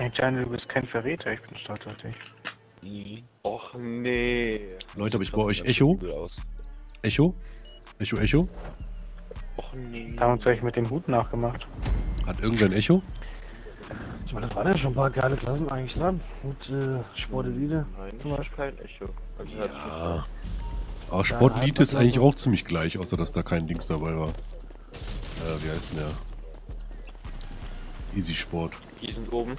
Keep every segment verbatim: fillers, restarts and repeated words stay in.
Hey Gianni, du bist kein Verräter, ich bin stolz auf dich. Och nee. Leute, aber ich bei euch Echo? Echo? Echo, Echo? Och nee. Da haben uns euch mit dem Hut nachgemacht. Hat irgendwer ein Echo? Ich meine, das waren ja schon ein paar geile Klassen eigentlich dran. Und äh, Sportelite. Nein, zum Beispiel kein Echo. Also Ja. Aber Sportelite ist eigentlich auch ziemlich gleich, außer dass da kein Dings dabei war. Äh, wie heißt denn der? Easy Sport. Die sind oben.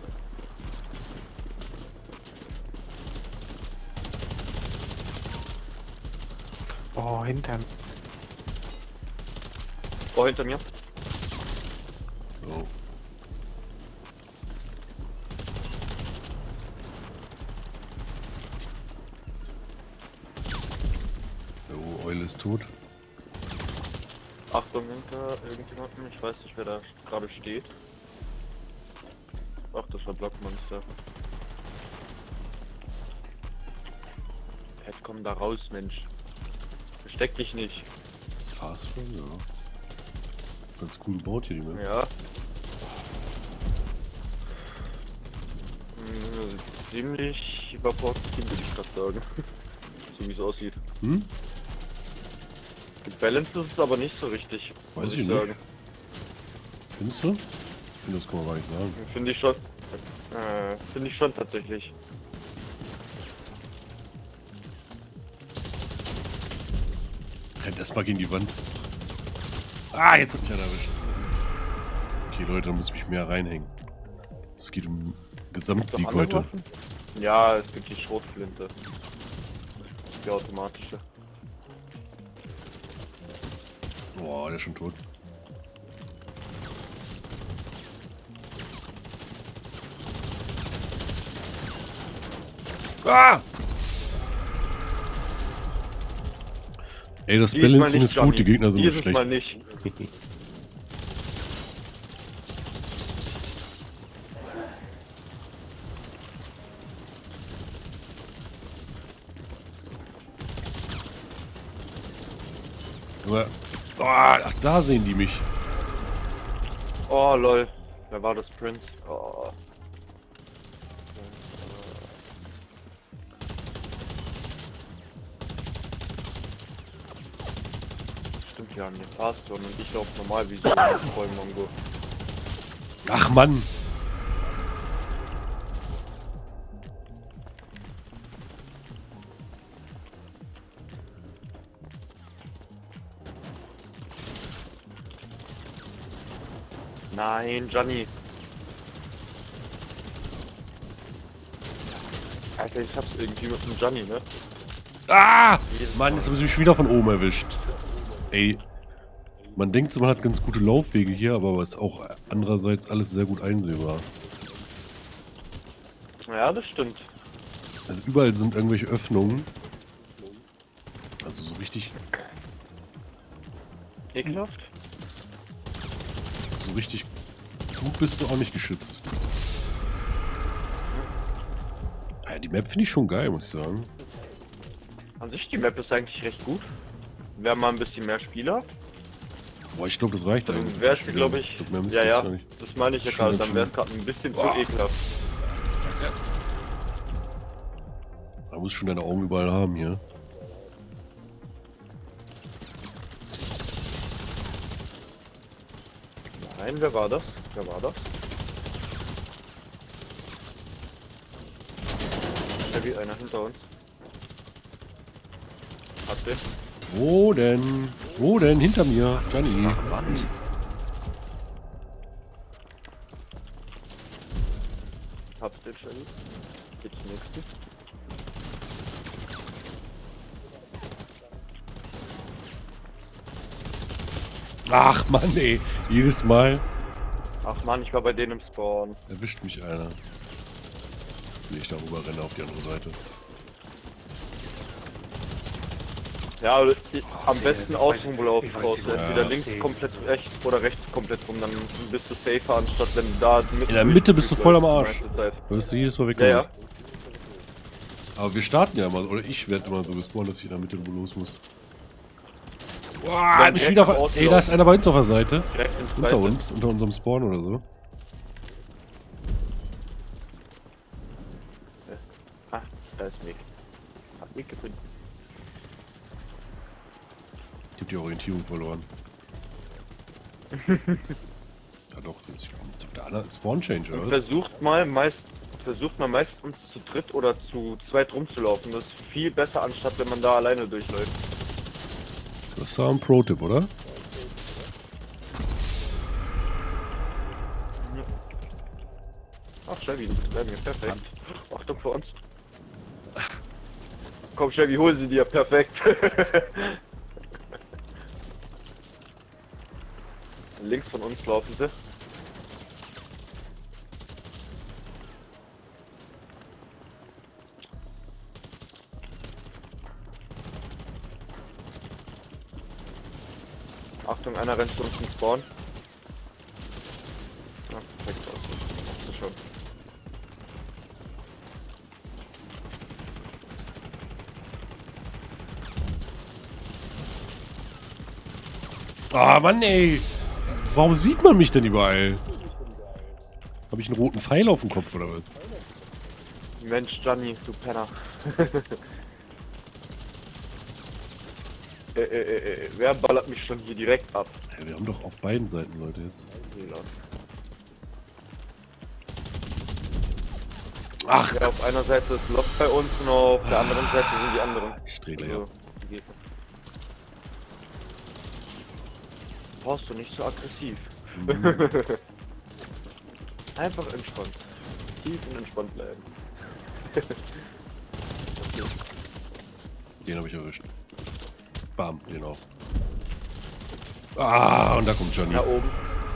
Oh, hinterm. Oh, hinter mir. So. So, Eule ist tot. Achtung hinter irgendjemandem. Ich weiß nicht, wer da gerade steht. Ach, das war Blockmonster. Jetzt komm da raus, Mensch. Versteck dich nicht. Das ist Fast Food, ja. Ganz cool gebaut hier, die Map. Ja. Hm, ziemlich überfordert, würde ich gerade sagen. So wie es aussieht. Hm? Gebalanced ist es aber nicht so richtig, Weiß muss ich ich nicht. sagen. Findest du? Ich finde, das kann man gar nicht sagen. Finde ich schon. Äh, finde ich schon tatsächlich. Rennt erstmal gegen die Wand. Ah, jetzt hat mich einer erwischt. Okay, Leute, dann muss ich mich mehr reinhängen. Es geht um Gesamtsieg Noch andere heute. Waffen? Ja, es gibt die Schrotflinte. Die automatische. Boah, der ist schon tot. Ah! Ey, das Diesmal Balancing nicht, ist gut, die Johnny. Gegner sind nur Dieses schlecht. Mal nicht. Aber, oh, ach, da sehen die mich. Oh lol. Wer war das, Prince? Oh. Stimmt, wir haben den Fast und ich laufe normal wie so ein Vollmongo. Ach Mann. Nein, Gianni. Alter, ich hab's irgendwie mit dem Gianni, ne? Ah! Mann, jetzt haben sie mich wieder von oben erwischt. Ey. Man denkt so, man hat ganz gute Laufwege hier, aber es ist auch andererseits alles sehr gut einsehbar. Ja, das stimmt. Also überall sind irgendwelche Öffnungen. Also so richtig, Ekelhaft? so richtig gut bist du auch nicht geschützt. Ja, die Map finde ich schon geil, muss ich sagen. An sich, die Map ist eigentlich recht gut. Wir haben mal ein bisschen mehr Spieler. Boah, ich glaube, das reicht Dann eigentlich. wäre es, glaube ich. glaub, mehr müsste Ja, es ja, gar nicht. das meine ich ja Schon gerade. Dann schon. wäre es gerade ein bisschen zu Boah. ekelhaft. Da musst du schon deine Augen überall haben hier. Nein, wer war das? Wer war das? Da geht einer hinter uns. Hat den. Wo denn? Wo denn? Hinter mir. Gianni. Hab's den schon. Geht zum nächsten. Ach Mann, ey. Jedes Mal Ach man, ich war bei denen im Spawn. erwischt mich einer. Wenn ich darüber renne auf die andere Seite. Ja, ich, am besten außen wohl auf raus. Entweder Ja. links komplett rechts oder rechts komplett rum, dann bist du safer, anstatt wenn du da mitten In der Mitte bist du voll am Arsch. die meiste Zeit. Da wirst du jedes Mal Ja, weggemacht. ja. Aber wir starten ja immer, oder ich werde immer so gespawnt, dass ich in der Mitte wo los muss. Boah, hat mich wieder ver- Ey, da ist einer bei uns auf der Seite. Direkt ins Unter Zweite. uns, unter unserem Spawn oder so. Da ist Mick. Hat Mick gefunden. Ich hab die Orientierung verloren. Ja doch, das ist jetzt auf der anderen Spawn-Change, Und oder? versucht mal meist, versucht mal meist uns zu dritt oder zu zweit rumzulaufen. Das ist viel besser, anstatt wenn man da alleine durchläuft. Das war ein Pro-Tipp, oder? Ach, Chevy, du bist bei mir. Perfekt. Achtung vor uns. Komm, Chevy, hol sie dir. Perfekt. Links von uns laufen sie. Achtung, einer rennt zu uns zum Spawn. Ah, perfekt aus. Hast du schon. Ah, Mann, ey! Warum sieht man mich denn überall? Habe ich einen roten Pfeil auf dem Kopf, oder was? Mensch, Gianni, du Penner. äh, äh, äh, wer ballert mich schon hier direkt ab? Ja, wir haben doch auf beiden Seiten Leute jetzt. Ach, Ja, auf einer Seite ist Loch bei uns und auf der anderen Seite sind die anderen. ich dreh gleich Also, ab. die Gegner. Brauchst du nicht so aggressiv. Mhm. Einfach entspannt. Tief und entspannt bleiben. Den habe ich erwischt. Bam, den auch. Ah, und da kommt Johnny. Da oben.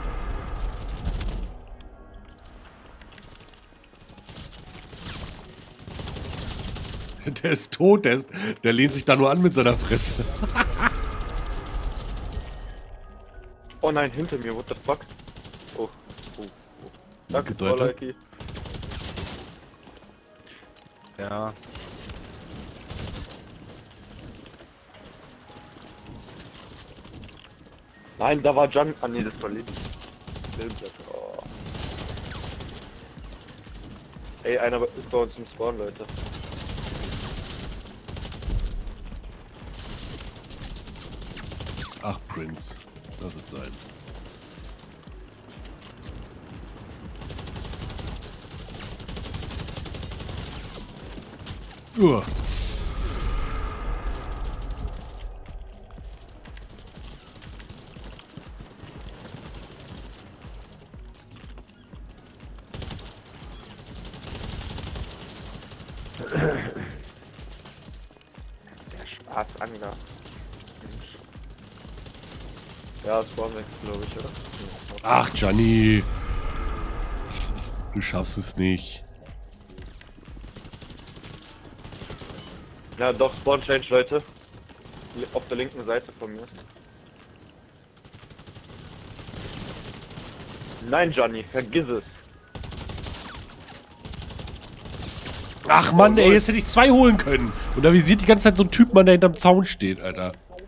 Der ist tot, der, ist, der lehnt sich da nur an mit seiner Fresse. Oh nein, hinter mir, what the fuck? Oh, oh, oh. Danke, Linke Seite. Frau Ja. Nein, da war Jan. Ah nee, das war Leben. Oh. Ey, einer ist bei uns im Spawn, Leute. Ach, Prince. Lass es sein. Uah. Der Schwarzangler. Ja, Spawnwechsel, glaube ich, oder? Ach, Gianni. Du schaffst es nicht. Ja, doch, Spawn Change, Leute. Auf der linken Seite von mir. Nein, Gianni, vergiss es. Ach Mann, ey, jetzt hätte ich zwei holen können. Und da visiert die ganze Zeit so ein Typ, Mann, der hinterm Zaun steht, Alter.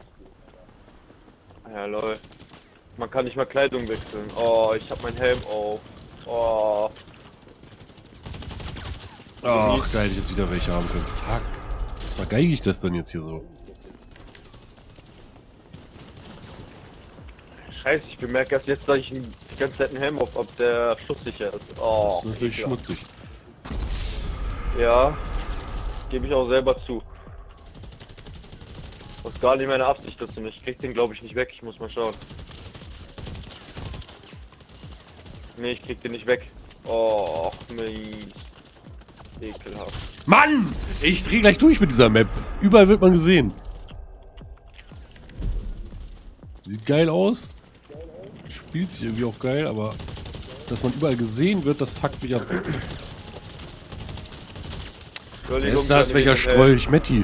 Ja, lol. Man kann nicht mal Kleidung wechseln. Oh, ich hab meinen Helm auf. Oh. Ach, geil, hätte ich jetzt wieder welche haben können. Fuck. Was vergeige ich das denn jetzt hier so? Scheiße, ich bemerke erst jetzt, dass ich die ganze Zeit einen Helm auf, ob der schusssicher ist. Oh, Das ist natürlich ekelhaft. schmutzig. Ja, gebe ich auch selber zu. Das ist gar nicht meine Absicht, das nicht. Ich krieg den, glaube ich, nicht weg. Ich muss mal schauen. Nee, ich krieg den nicht weg. Oh, mies. Ekelhaft. Mann! Ich dreh gleich durch mit dieser Map. Überall wird man gesehen. Sieht geil aus. Spielt sich irgendwie auch geil, aber dass man überall gesehen wird, das fuckt mich ab. Wer ist das? Welcher Strolch? Matti.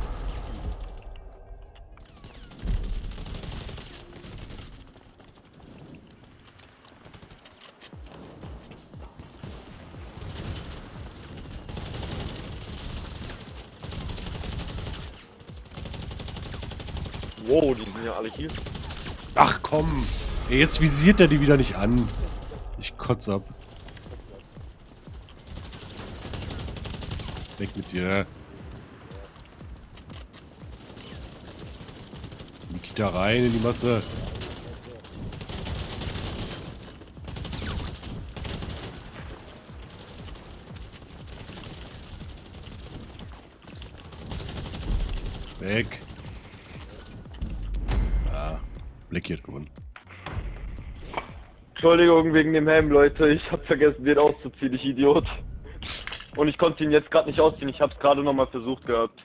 Wow, die sind ja alle hier. Ach komm. Ey, jetzt visiert er die wieder nicht an. Ich kotz ab. Weg mit dir. da rein in die Masse. Weg. Ah, Blackie hat gewonnen. Entschuldigung wegen dem Helm, Leute. Ich hab vergessen, den auszuziehen, ich Idiot. Und ich konnte ihn jetzt gerade nicht ausziehen. Ich hab's gerade nochmal versucht gehabt.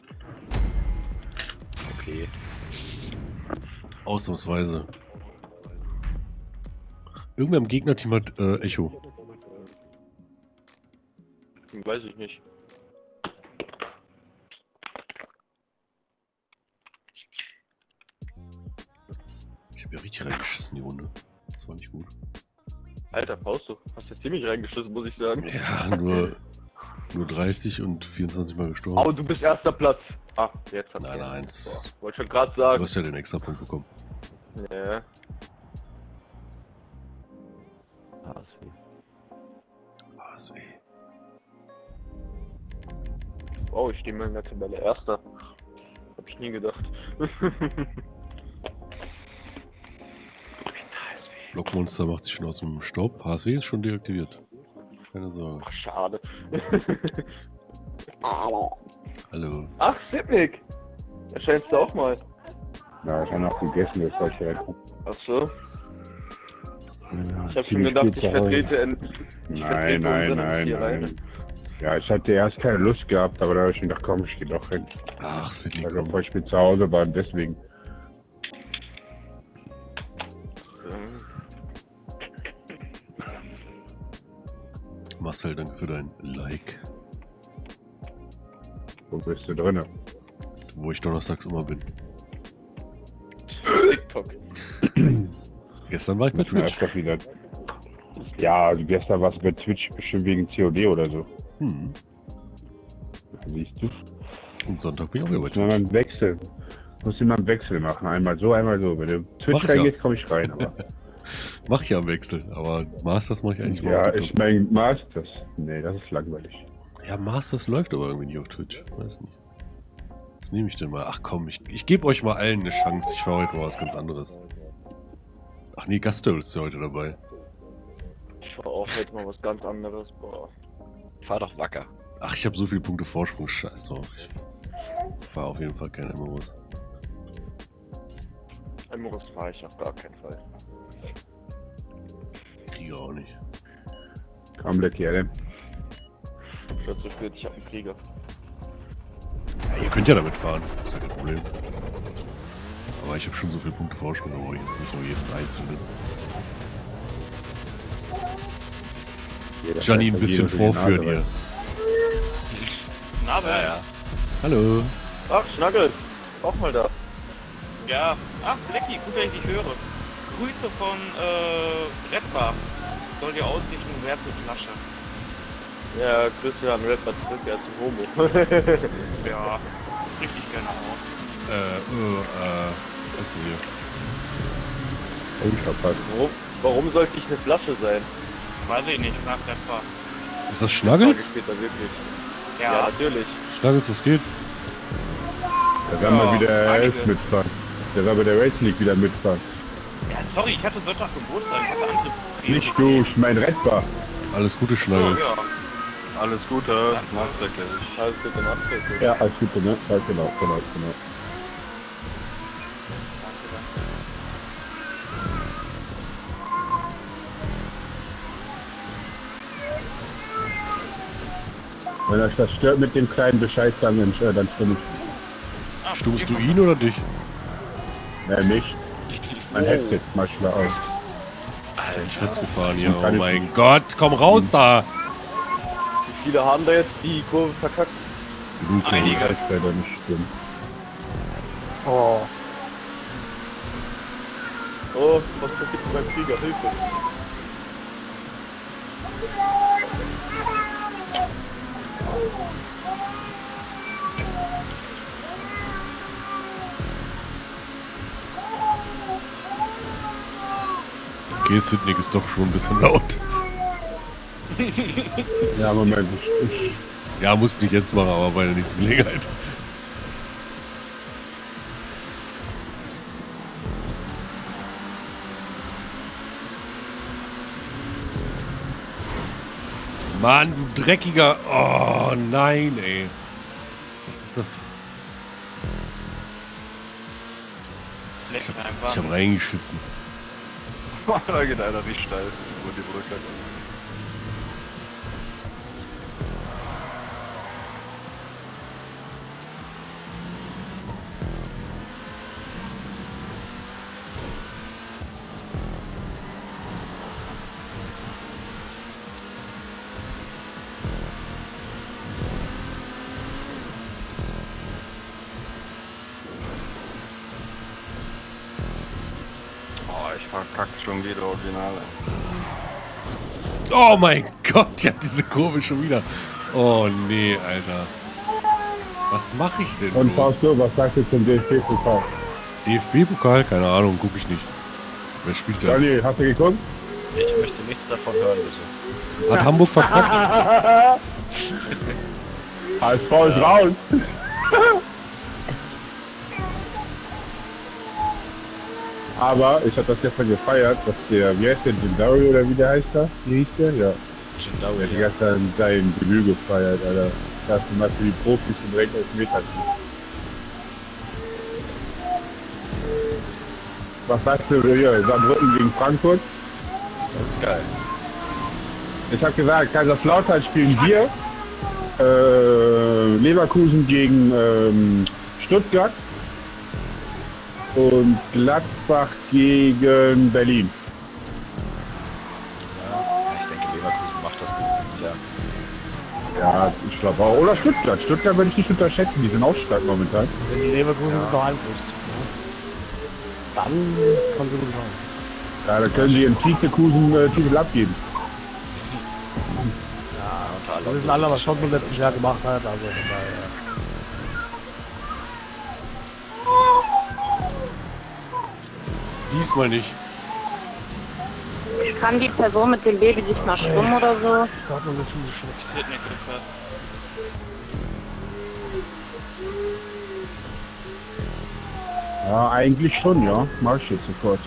Okay. Ausnahmsweise. Irgendwer im Gegnerteam hat äh, Echo. Weiß ich nicht. Ich habe ja richtig reingeschissen die Runde. Das war nicht gut. Alter, Fausto, hast ja ziemlich reingeschissen, muss ich sagen. Ja, nur, nur dreißig und vierundzwanzig Mal gestorben. Aber du bist erster Platz. Ah, jetzt hat Nein, er. nein. Boah, wollte schon gerade Du sagen. hast ja den extra Punkt bekommen. Ja. H S W. Wow, ich stehe mal in der Tabelle erster. Hab ich nie gedacht. Blockmonster macht sich schon aus dem Staub. H S W ist schon deaktiviert. Keine Sorge. Ach, schade. Hallo. Ach, Sipnik! Erscheinst du auch mal. Ja, ich habe noch gegessen, das war schön. Ach so. Ja, Ich hab schon ziemlich gedacht, viel ich zu Hause. vertrete in... Ich Nein, vertrete nein, unseren nein, hier nein. rein. Ja, ich hatte erst keine Lust gehabt, aber da habe ich mir gedacht, komm, ich geh doch hin. Ach, Sidney, Also, komm. bevor ich mit zu Hause war, deswegen. Marcel, danke für dein Like. Wo bist du drinne? Wo ich donnerstags immer bin. TikTok. Gestern war ich bei Müssen wir Twitch. öfter wieder. Ja, also gestern warst du bei Twitch bestimmt wegen C O D oder so. Hm. Siehst du? Und Sonntag bin ich auch wieder bei Muss man Twitch. mal einen Wechsel. Muss immer einen Wechsel machen. Einmal so, einmal so. Wenn du Twitch Mach ich ja. reingehst, komme ich rein. Aber Mach ich ja am Wechsel, aber Masters mache ich eigentlich mal ja, auf TikTok. ich mein Masters. Nee, das ist langweilig. Ja, Masters läuft aber irgendwie nicht auf Twitch. Weiß nicht. Was nehme ich denn mal? Ach komm, ich, ich gebe euch mal allen eine Chance. Ich fahre heute mal was ganz anderes. Ach nee, Gusto ist ja heute dabei. Ich war auch heute mal was ganz anderes. Boah. Fahr doch wacker. Ach, ich habe so viele Punkte Vorsprung. Scheiß drauf. Ich fahre auf jeden Fall keine M M Os. Emmerus fahre ich auf gar keinen Fall. Krieger auch nicht. Komm, Blackie, Alter. Ich werd zu spät, ich hab einen Krieger. Ja, ihr könnt ja damit fahren. Das ist ja kein Problem. Aber ich habe schon so viele Punkte Vorsprung, da brauche ich jetzt nicht nur jeden einzelnen. Gianni, ein bisschen vorführen hier. Na, Ja, ja. Hallo. Ach, Schnaggel! Auch mal da. Ja. Ach, Blackie, gut, dass ich dich höre. Grüße von, äh, Redbar. Soll dir ausrichten, wer zur Flasche. Ja, Grüße an Rapper zurück, er ist ein Homo. Ja, richtig gerne aus. Äh, äh, äh, was ist das denn hier? Unverpasst. Warum, warum sollte ich eine Flasche sein? Weiß ich nicht, frag Redbar. Ist das Schnaggels? Frage später wirklich. Ja, Ja, natürlich. Schnaggels, was geht? Da werden wir Ja, wieder einige. elf mitfahren. Da werden wir der Race League wieder mitfahren. ja, sorry, ich hatte Sonntag Geburtstag, ich hatte andere Nicht du, ich mein Redbar. Alles Gute, Oh, Schnaggels. ja. Alles Gute. Nachträglich. Alles Gute Nacht. Ja, alles Gute, ne? Ja, genau, genau, genau. Wenn euch das stört mit dem kleinen Bescheid sagen, dann, äh, dann stimme Ah, Stummst du ihn oder dich? ich. Äh, nicht. Mein Headset mal schlau aus. Bin ich festgefahren hier. Oh mein Gott, komm raus da! Wie viele haben da jetzt die Kurve verkackt? Genug, Einige. Das wäre doch nicht schlimm. Oh, Oh, was passiert mit meinem Krieger? Hilfe! Okay, Sidney ist doch schon ein bisschen laut. Ja, Moment, ich, ich Ja, musst nicht jetzt machen, aber bei der nächsten Gelegenheit. Mann, du dreckiger... Oh, nein, ey. Was ist das? Ich hab, ich hab reingeschissen. Da geht einer nicht steil über die Brücke. Ich verkacke schon wieder Originale. Oh mein Gott, ich hab diese Kurve schon wieder. Oh nee, Alter. Was mache ich denn? Und Fausto, was sagst du zum D F B-Pokal? D F B-Pokal? Keine Ahnung, gucke ich nicht. Wer spielt da? Johnny, hast du geguckt? Ich möchte nichts davon hören, bitte. Hat Hamburg verkackt? H S V ist raus. Aber ich habe das gestern gefeiert, dass der, wie heißt der, Jindawi oder wie der heißt da? Wie hieß der? Ja. Der hat die gestern sein Debüt gefeiert, Alter. Das erste Mal für die Profis und direkt als Meter. Was sagst du hier? Saarbrücken gegen Frankfurt? Das ist geil. Ich habe gesagt, Kaiserslautern spielen wir. Äh, Leverkusen gegen ähm, Stuttgart. Und Gladbach gegen Berlin. Ja, ich denke, Leverkusen macht das gut. Ja. Ja, ich glaube auch. Oder Stuttgart. Stuttgart würde ich nicht unterschätzen, die sind auch stark momentan. Wenn die Leverkusen ja. beeinflusst, dann kann sie gut sein. Ja, da können sie ihren Vizekusen äh, Titel abgeben. Ja, wir wissen alle, was Schottland letztes Jahr gemacht hat, also von daher. Diesmal nicht. Kann die Person mit dem Baby sich mal schwimmen oder so? Gott, man ist schon schlecht. Wird mir gefällt. Ja, eigentlich schon, ja. Mach ich jetzt sofort.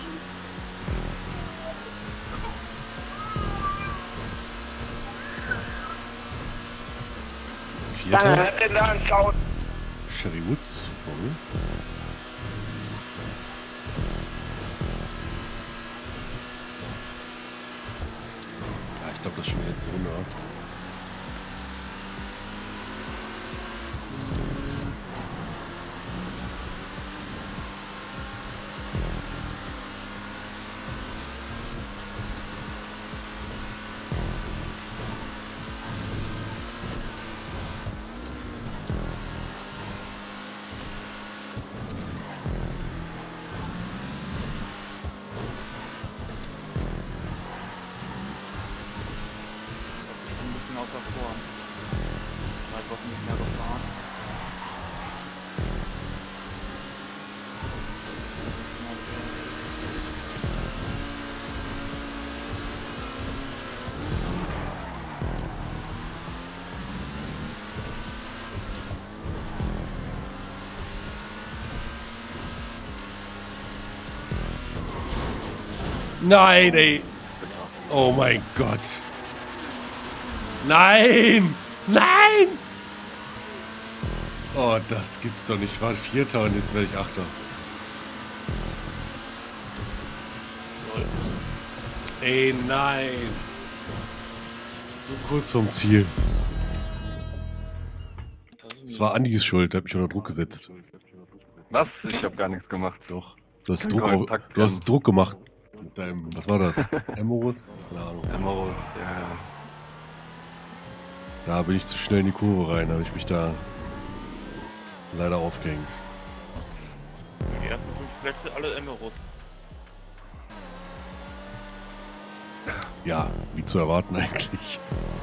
Vierter. Sherry Woods ist zuvor. Ich glaube, das ist schon jetzt Runde. Außer vor. Drei Wochen nicht mehr gefahren. Nein, ey. Oh mein Gott. Nein! Nein! Oh, das gibt's doch nicht. Ich war Vierter und jetzt werde ich Achter. Ey, nein! So kurz vorm Ziel. Es war Andis Schuld, der hat mich unter Druck gesetzt. Was? Ich habe gar nichts gemacht. Doch. Du hast Druck, auf, du hast Druck gemacht. Mit deinem, was war das? Emorus? Keine Ahnung. Emorus, ja, ja. Da bin ich zu schnell in die Kurve rein, da habe ich mich da leider aufgehängt. Die ersten fünf Plätze alle Emerald. Ja, wie zu erwarten eigentlich.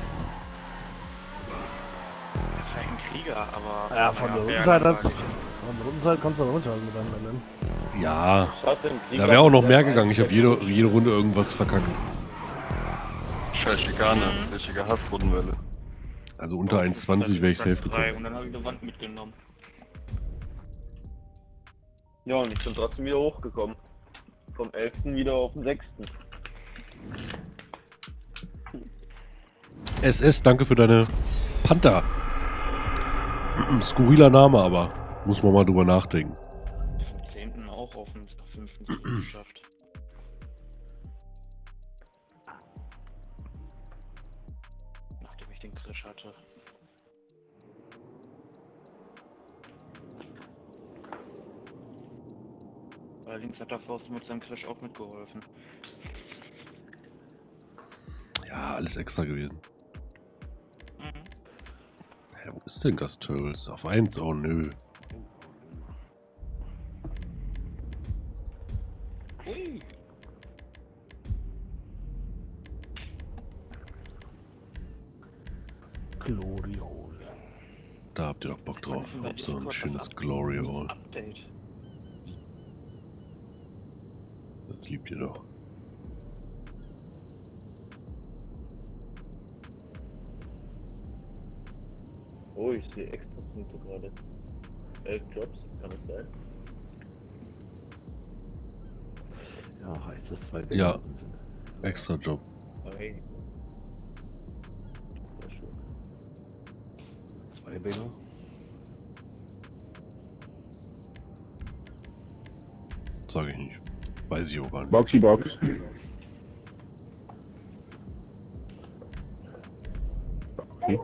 Das ist ein Krieger, aber... Ja, von der Rückseite, von der Rückseite kannst du aber runterhalten mit einem Rennen. Ja, da wäre auch noch mehr gegangen. Ich habe jede, jede Runde irgendwas verkackt. Scheiß Schikane, richtige Hassbodenwelle. Also unter eins zwanzig wäre ich safe gekommen. Und dann habe ich eine Wand mitgenommen. Ja, und ich bin trotzdem wieder hochgekommen. Vom elften wieder auf den sechsten S S, danke für deine Panther. Skurriler Name, aber muss man mal drüber nachdenken. Vom zehnten auch auf den fünften geschafft. Nachdem ich den Crash hatte. Allerdings hat der Forst mit seinem Crash auch mitgeholfen. Ja, alles extra gewesen. Mhm. Ja, wo ist denn Gastöls? Auf eins? Oh nö. Ui. Glory Hole. Da habt ihr doch Bock drauf. Hab so ein schönes Glory Hole. Update. Das liebt ihr doch. Oh, ich sehe extra Punkte gerade. Elf Jobs, kann es sein? Ja, heißt das zwei Ja. Bilder sind. Extra Job. Okay. Sehr schön. Zwei Bilder. Sag ich nicht. Weiß ich auch gar nicht. Boxy Box. Okay.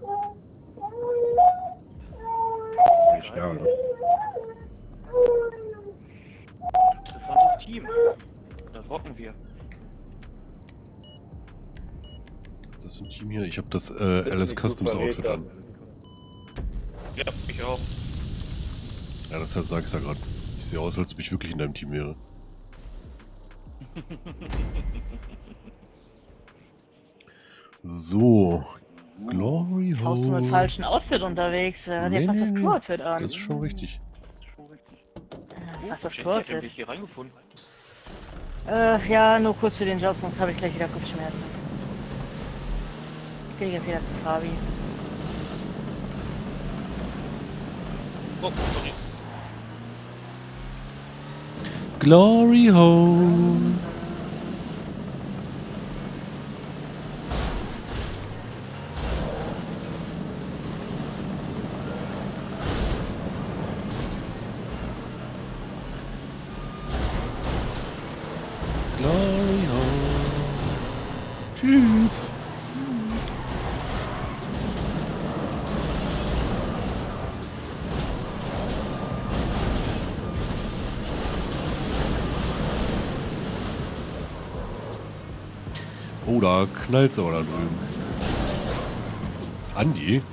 Nicht da, oder? Interessantes Team. Das rocken wir. Ist das für ein Team hier? Ich habe das äh, Alice Customs Outfit an. Ja, ich auch. Ja, deshalb sag ich's ja gerade. Ich sehe aus, als ob ich wirklich in deinem Team wäre. So. Glory Haust du mit Hole. falschen Outfit unterwegs? Ja, Nee, dir passt nee, das nee. Tour-Outfit an. Das ist schon richtig. Was das Ich hab Tour-Outfit? dich hier reingefunden. Äh, ja, nur kurz für den Job, sonst habe ich gleich wieder Kopfschmerzen. Ich gehe jetzt wieder zu Fabi. Oh, sorry. Glory Hole. Glory Hole. Tschüss. Oh, da knallt's aber da drüben. Andi?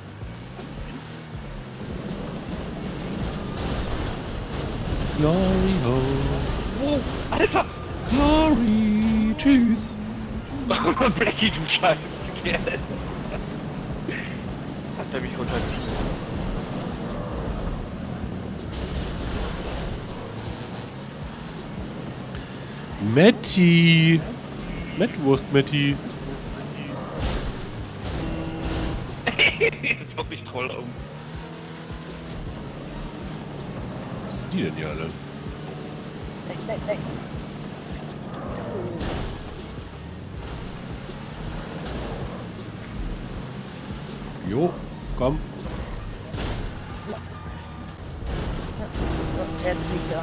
Glory Hole. Oh, Alter! Glory. Tschüss. Blackie, du Scheiß. Hat er mich runtergeschmissen. Matti. Mettwurst, Matti. Das war mich toll um. Was sind die denn hier alle? Jo, komm. Jetzt wieder.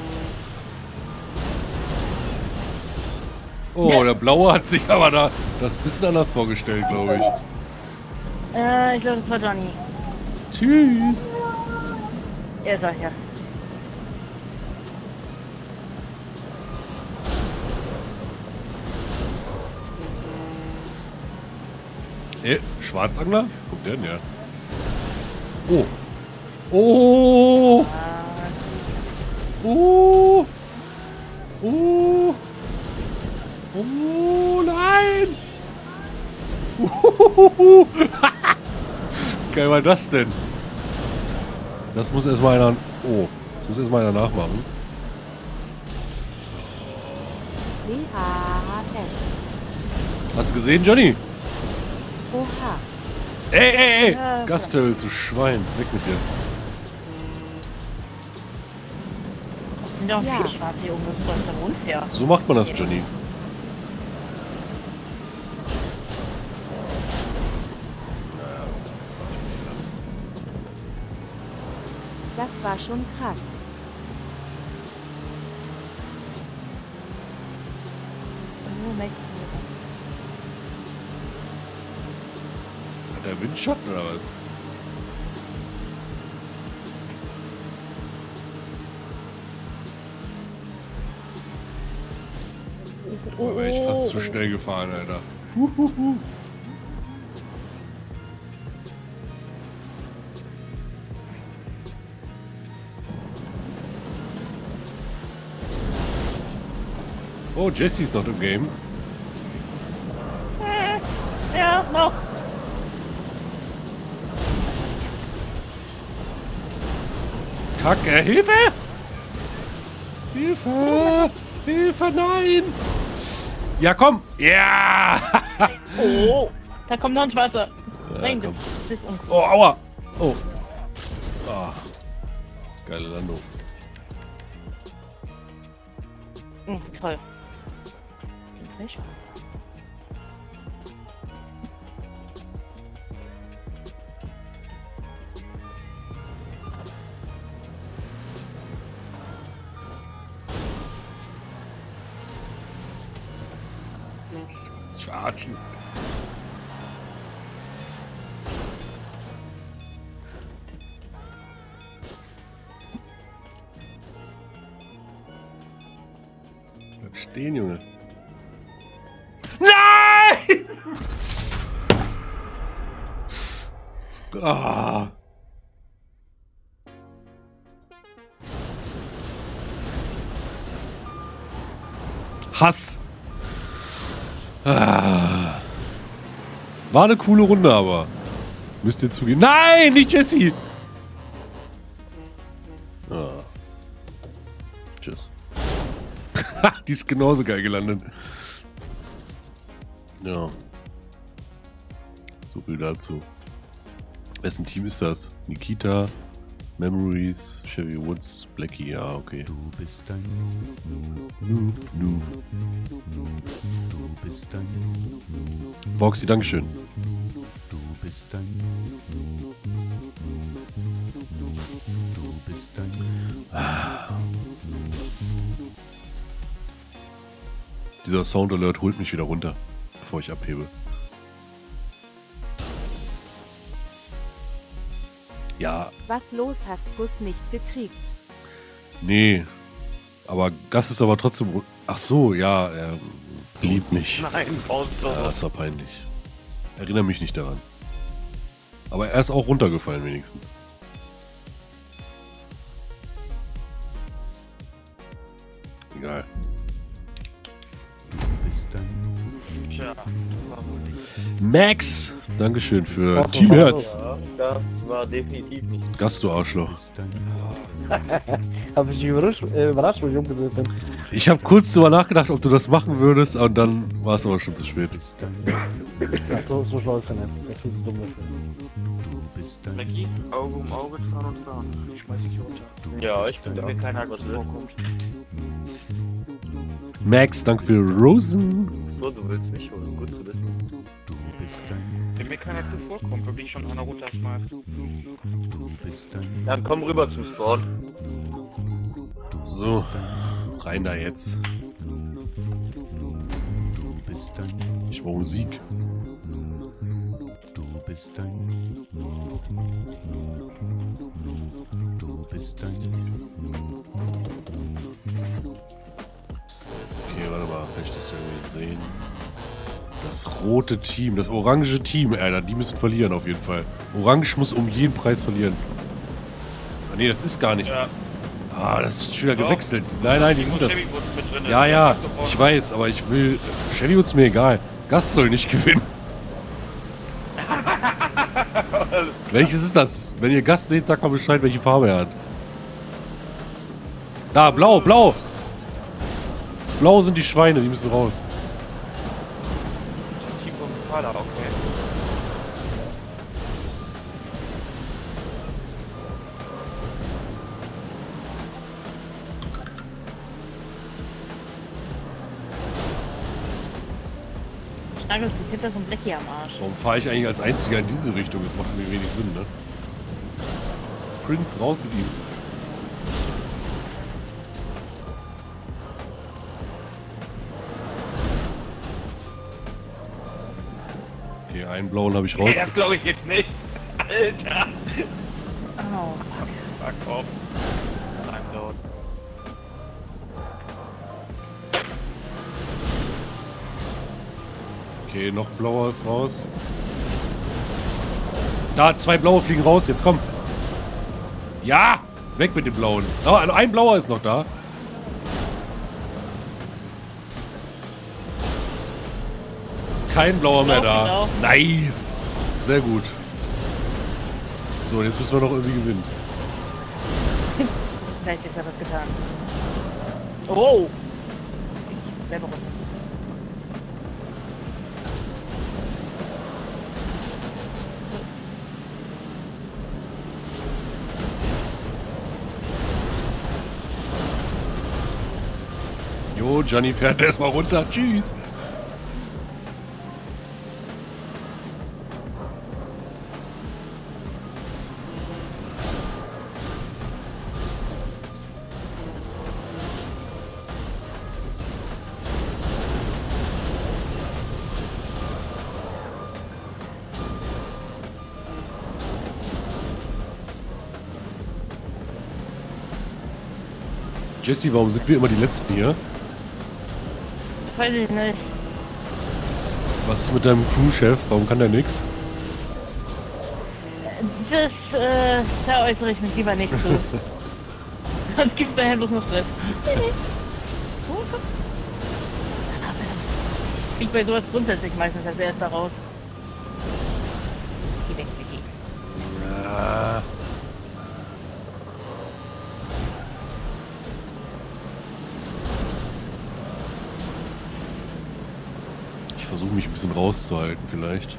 Oh, der Blaue hat sich aber da das ein bisschen anders vorgestellt, glaube ich. Äh, ich glaube, das war Johnny. Tschüss. Er sagt ja. Eh, Schwarzangler? Guck der denn her? Oh. Oh. Oh. Oh. Oh, nein. Uhuhuhu. Geil war das denn? Das muss erstmal einer... Oh, das muss erstmal einer nachmachen. Hast du gesehen, Johnny? Oha. Ey, ey, ey! Ja, okay. Gasthölz, du Schwein. Weg mit dir. Das sind doch viele Schwarze hier oben, das ist doch unfair. So macht man das, Johnny. Das war schon krass. Oh, Max. Hat der Windschatten oder was? Da wäre ich fast zu schnell gefahren, Alter. Huhuhu. Oh, Jesse ist noch im Game. Äh, ja, noch. Kacke, Hilfe! Hilfe! Hilfe, nein! Ja, komm! Ja! Oh, da kommt noch ein Schwarzer. Ja, Nein, das, komm. das ist uncool. Oh, aua! Oh. Ah. Geile Landung. Hm, toll. Nicht? Verarschen. Bleib stehen, Junge. Nein! Ah. Hass. Ah. War eine coole Runde, aber müsst ihr zugeben. Nein, nicht Jesse! Ah. Tschüss. Die ist genauso geil gelandet. Ja. So viel dazu. Wessen Team ist das? Nikita, Memories, Chevy Woods, Blackie, ja, okay. Du bist ein Noob, Noob, Noob. du bist ein Noob, Noob, Boxy, Dankeschön. du bist ein Noob, Noob, Noob, Noob, du bist ein Noob, Ah. Dieser Sound Alert holt mich wieder runter, bevor ich abhebe. Ja, Was los, hast Bus nicht gekriegt? nee. Aber Gas ist aber trotzdem... ru- Ach so, ja, er liebt mich. Nein, Pause. Ja, das war peinlich. Erinnere mich nicht daran. Aber er ist auch runtergefallen wenigstens. Egal. du bist ein Noob, Tja, Max! Dankeschön für Ach, Team Herz. Ja, das war definitiv nicht. Gast, du Arschloch. Hab ich dich überrascht, äh, überrascht, wo ich umgedreht bin. Ich habe kurz drüber nachgedacht, ob du das machen würdest, und dann war es aber schon zu spät. Ja, so, so schlau ist er nicht. Er ist viel zu dumm dafür. du bist ein Blackie, Auge um Auge, Zahn um Zahn. Ich schmeiß dich runter. Ja, ich bin da. Wenn mir keiner was vorkommt. Max, danke für Rosen. So, du willst mich holen. Gut zu wissen. du bist ein Wenn mir keiner zuvorkommt, würde ich schon einer runterschmeißen. du bist ein Dann komm rüber zum Spawn. So, rein da jetzt. du bist ein Ich brauche Musik. du bist ein du bist ein Okay, warte mal, kann ich das irgendwie sehen? Das rote Team, das orange Team, Alter, die müssen verlieren auf jeden Fall. Orange muss um jeden Preis verlieren. Ah, nee, das ist gar nicht. Ja. Ah, das ist schon wieder Doch. gewechselt. Nein, nein, die sind das. Chevy Woods mit drin. Ja, ja, ich weiß, aber ich will... Shelly ist mir egal. Gast soll nicht gewinnen. Welches ist das? Wenn ihr Gast seht, sagt mal Bescheid, welche Farbe er hat. Da, blau, blau. Blau sind die Schweine, die müssen raus. Team vom Vater, okay. Schnaggels, du hinter so ein Blackie am Arsch. Warum fahre ich eigentlich als Einziger in diese Richtung? Das macht mir wenig Sinn, ne? Prince, raus mit ihm. Okay, einen blauen habe ich raus. Nee, das glaube ich jetzt nicht. Alter. Oh, Fuck off. I'm down. Okay, noch blauer ist raus. Da, zwei blaue fliegen raus, jetzt komm. Ja, weg mit dem blauen. Oh, ein blauer ist noch da. Kein blauer mehr da. Nice. Sehr gut. So, jetzt müssen wir noch irgendwie gewinnen. Vielleicht ist ja was getan. Oh! Ich selber runter. Jo, Johnny fährt erstmal runter. Tschüss. Jesse, warum sind wir immer die Letzten hier? Weiß ich nicht. Was ist mit deinem Crewchef? Warum kann der nix? Das, äh, da äußere ich mich lieber nicht zu. Sonst gibt's daher bloß noch Stress. Oh, komm. Ich bei sowas grundsätzlich meistens als erster raus. Geh weg, Vicky. Ja. Ich versuche mich ein bisschen rauszuhalten vielleicht.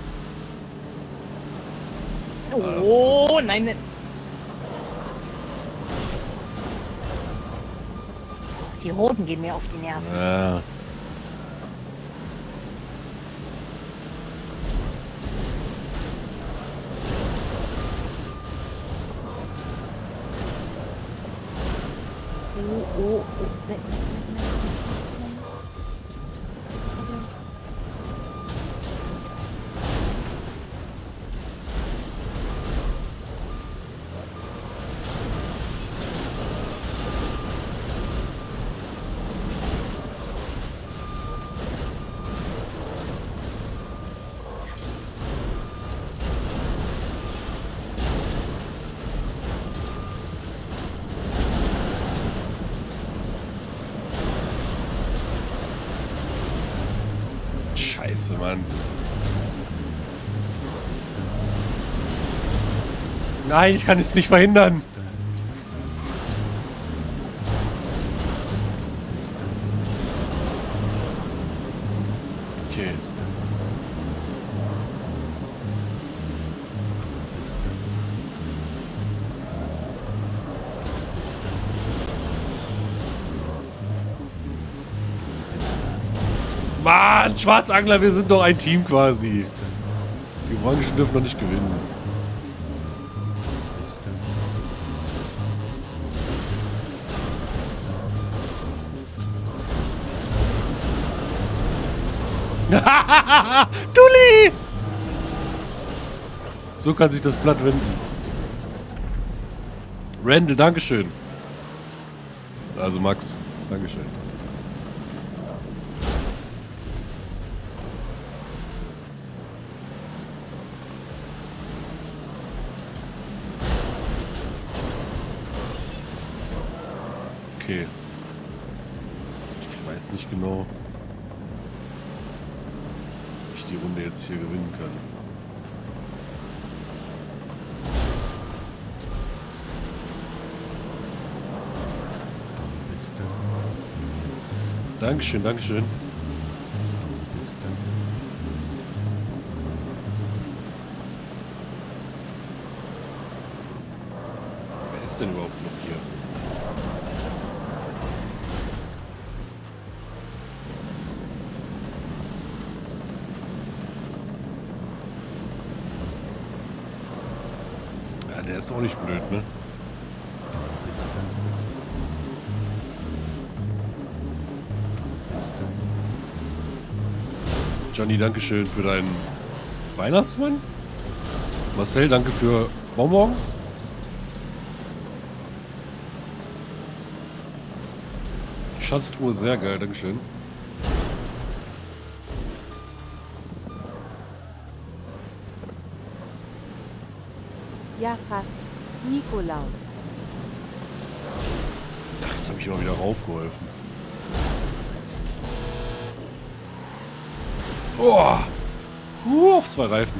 Oh, nein, nein. Die Roten gehen mir auf die Nerven. Ja. Oh, oh, oh. Nein, nein, nein, Scheiße, Mann. Nein, ich kann es nicht verhindern. Okay. Mann, Schwarzangler, wir sind doch ein Team quasi. Die Orangen dürfen noch nicht gewinnen. Dulli! So kann sich das Blatt wenden. Randall, Dankeschön. Also Max, Dankeschön. Okay. Ich weiß nicht genau, wie ich die Runde jetzt hier gewinnen kann. Dankeschön, Dankeschön. Wer ist denn überhaupt noch hier? der ist auch nicht blöd, ne? Johnny, dankeschön für deinen Weihnachtsmann. Marcel, danke für Bonbons. Schatztruhe, sehr geil, dankeschön. Ja, fast. Nikolaus. Ach, jetzt habe ich mal wieder raufgeholfen. Oh! Uh, auf zwei Reifen.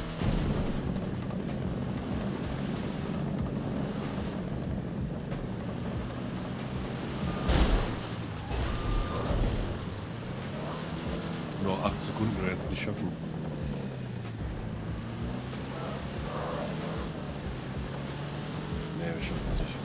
Nur acht Sekunden wir jetzt nicht schaffen. Nee, wir schaffen es nicht.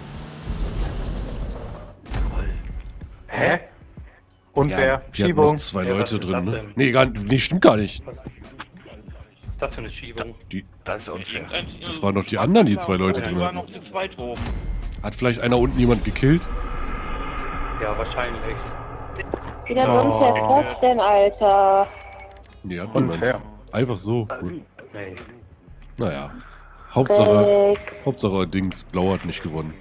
Hä? Und Ja, wer? die hatten noch zwei Ja, was Leute ist drin, das ne? denn? Nee, gar nicht. Nee, stimmt gar nicht. Was ist das für eine Schiebung? Die, Das ist unfair. das waren doch die anderen, die zwei Leute Die drin waren hatten. noch zu zweit oben. Hat vielleicht einer unten jemand gekillt? Ja, wahrscheinlich. Wie der Sonntag Oh. das denn, Alter? Nee, hat niemand. Unfair. Einfach so. Nee. Naja. Hauptsache, Fake. Hauptsache Dings, Blau hat nicht gewonnen.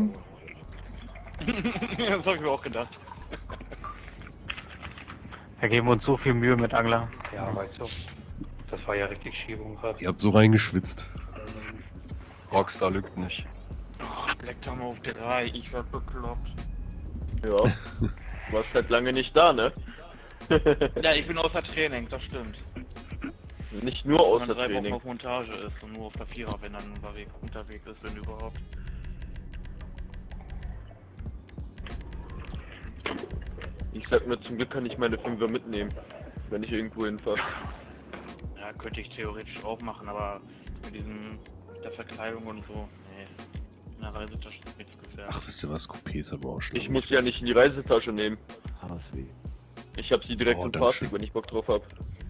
Das hab ich mir auch gedacht. Da geben wir uns so viel Mühe mit Angler. Ja, weißt du. Das war ja richtig Schiebung gerade. Ihr habt so reingeschwitzt. Rockstar lügt nicht. Black Tom auf drei, ich war bekloppt. Ja. Du warst halt lange nicht da, ne? Ja, ich bin außer Training, das stimmt. Nicht nur Wenn außer man drei Wochen Training. auf Montage ist und nur auf der Vierer, wenn dann unterwegs, unterwegs ist, wenn überhaupt. Ich sag mir, zum Glück kann ich meine Fünfer mitnehmen, wenn ich irgendwo hinfahre. Ja, könnte ich theoretisch auch machen, aber mit diesem, mit der Verkleidung und so, nee. In der Reisetasche ist nichts gefährlich. Ach, wisst ihr was? Coupés haben wir auch schon. Ich muss ja nicht in die Reisetasche nehmen. H S W. Ich hab sie direkt Oh, im Dankeschön. Fahrzeug, wenn ich Bock drauf hab.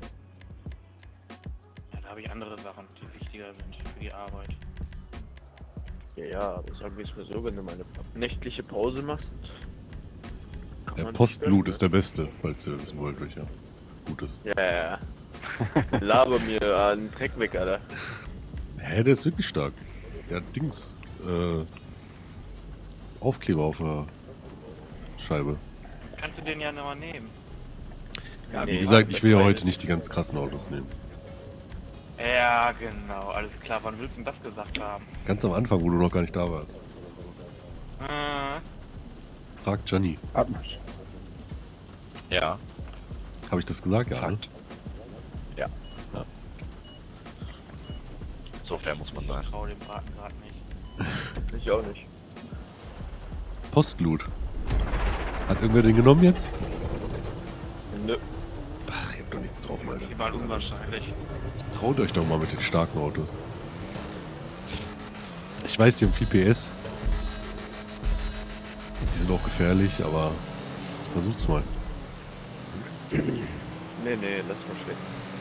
Ja, da habe ich andere Sachen, die wichtiger sind für die Arbeit. Ja, ja, aber sagen wir es mal so, wenn du mal eine nächtliche Pause machst. kann Der man sich Postblut gönnen, ist der beste, falls ihr wissen wollt, welcher gut ist. ne? Ja, ja, ja. Laber mir einen Dreck weg, Alter. Hä, der ist wirklich stark. Der hat Dings, äh, Aufkleber auf der Scheibe. Kannst du den ja nochmal nehmen? Ja, wie Nee, gesagt, ich will ja das heute nicht die ganz krassen Autos nehmen. Ja, genau, alles klar. Wann willst du denn das gesagt haben? Ganz am Anfang, wo du noch gar nicht da warst. Äh, Frag Gianni. Abmarsch. Ja. Habe ich das gesagt? Ja, ne? Fakt. Ja. Ja. So fair muss man ich sein. trau dem Braten gerade nicht. Ich auch nicht. Postloot. Hat irgendwer den genommen jetzt? Nö. Ach, ihr habt doch nichts drauf, Alter. Die waren unwahrscheinlich. Traut euch doch mal mit den starken Autos. Ich weiß, die haben viel P S. Die sind auch gefährlich, aber versucht's mal. Nee, nee, lass mal schlecht.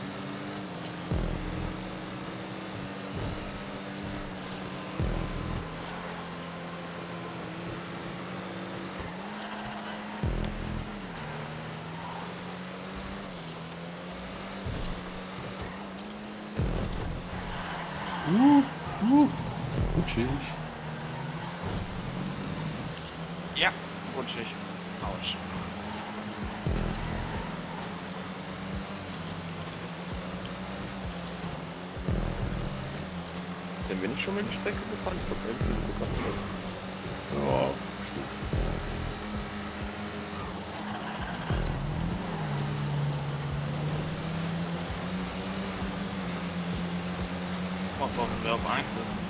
Uh, uh, rutschig. Ja, rutschig. Autsch. Denn wenn ich schon mal die Strecke gefahren bin, dann bin ich bekannt. Ja, stimmt. Mach doch, wer auf eins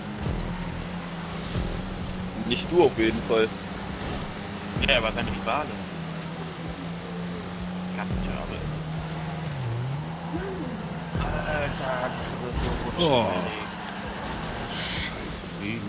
ist. Nicht du auf jeden Fall. Ja, aber seine Rivale. Kassenjahre. Alter, das ist so rutschig. Oh. Scheiße Regen.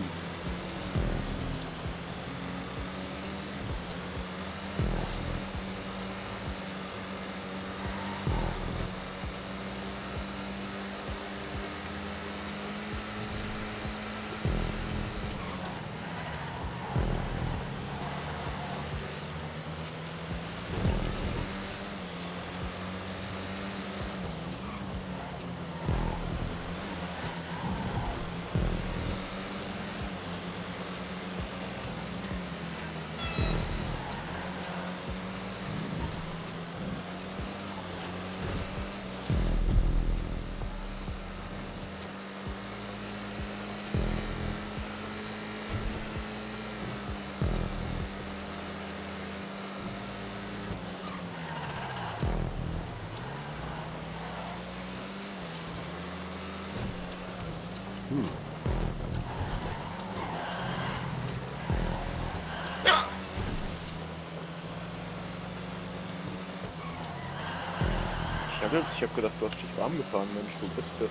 Adolf, ich hab gedacht, du hast dich warm gefahren, Mensch, wo bist du?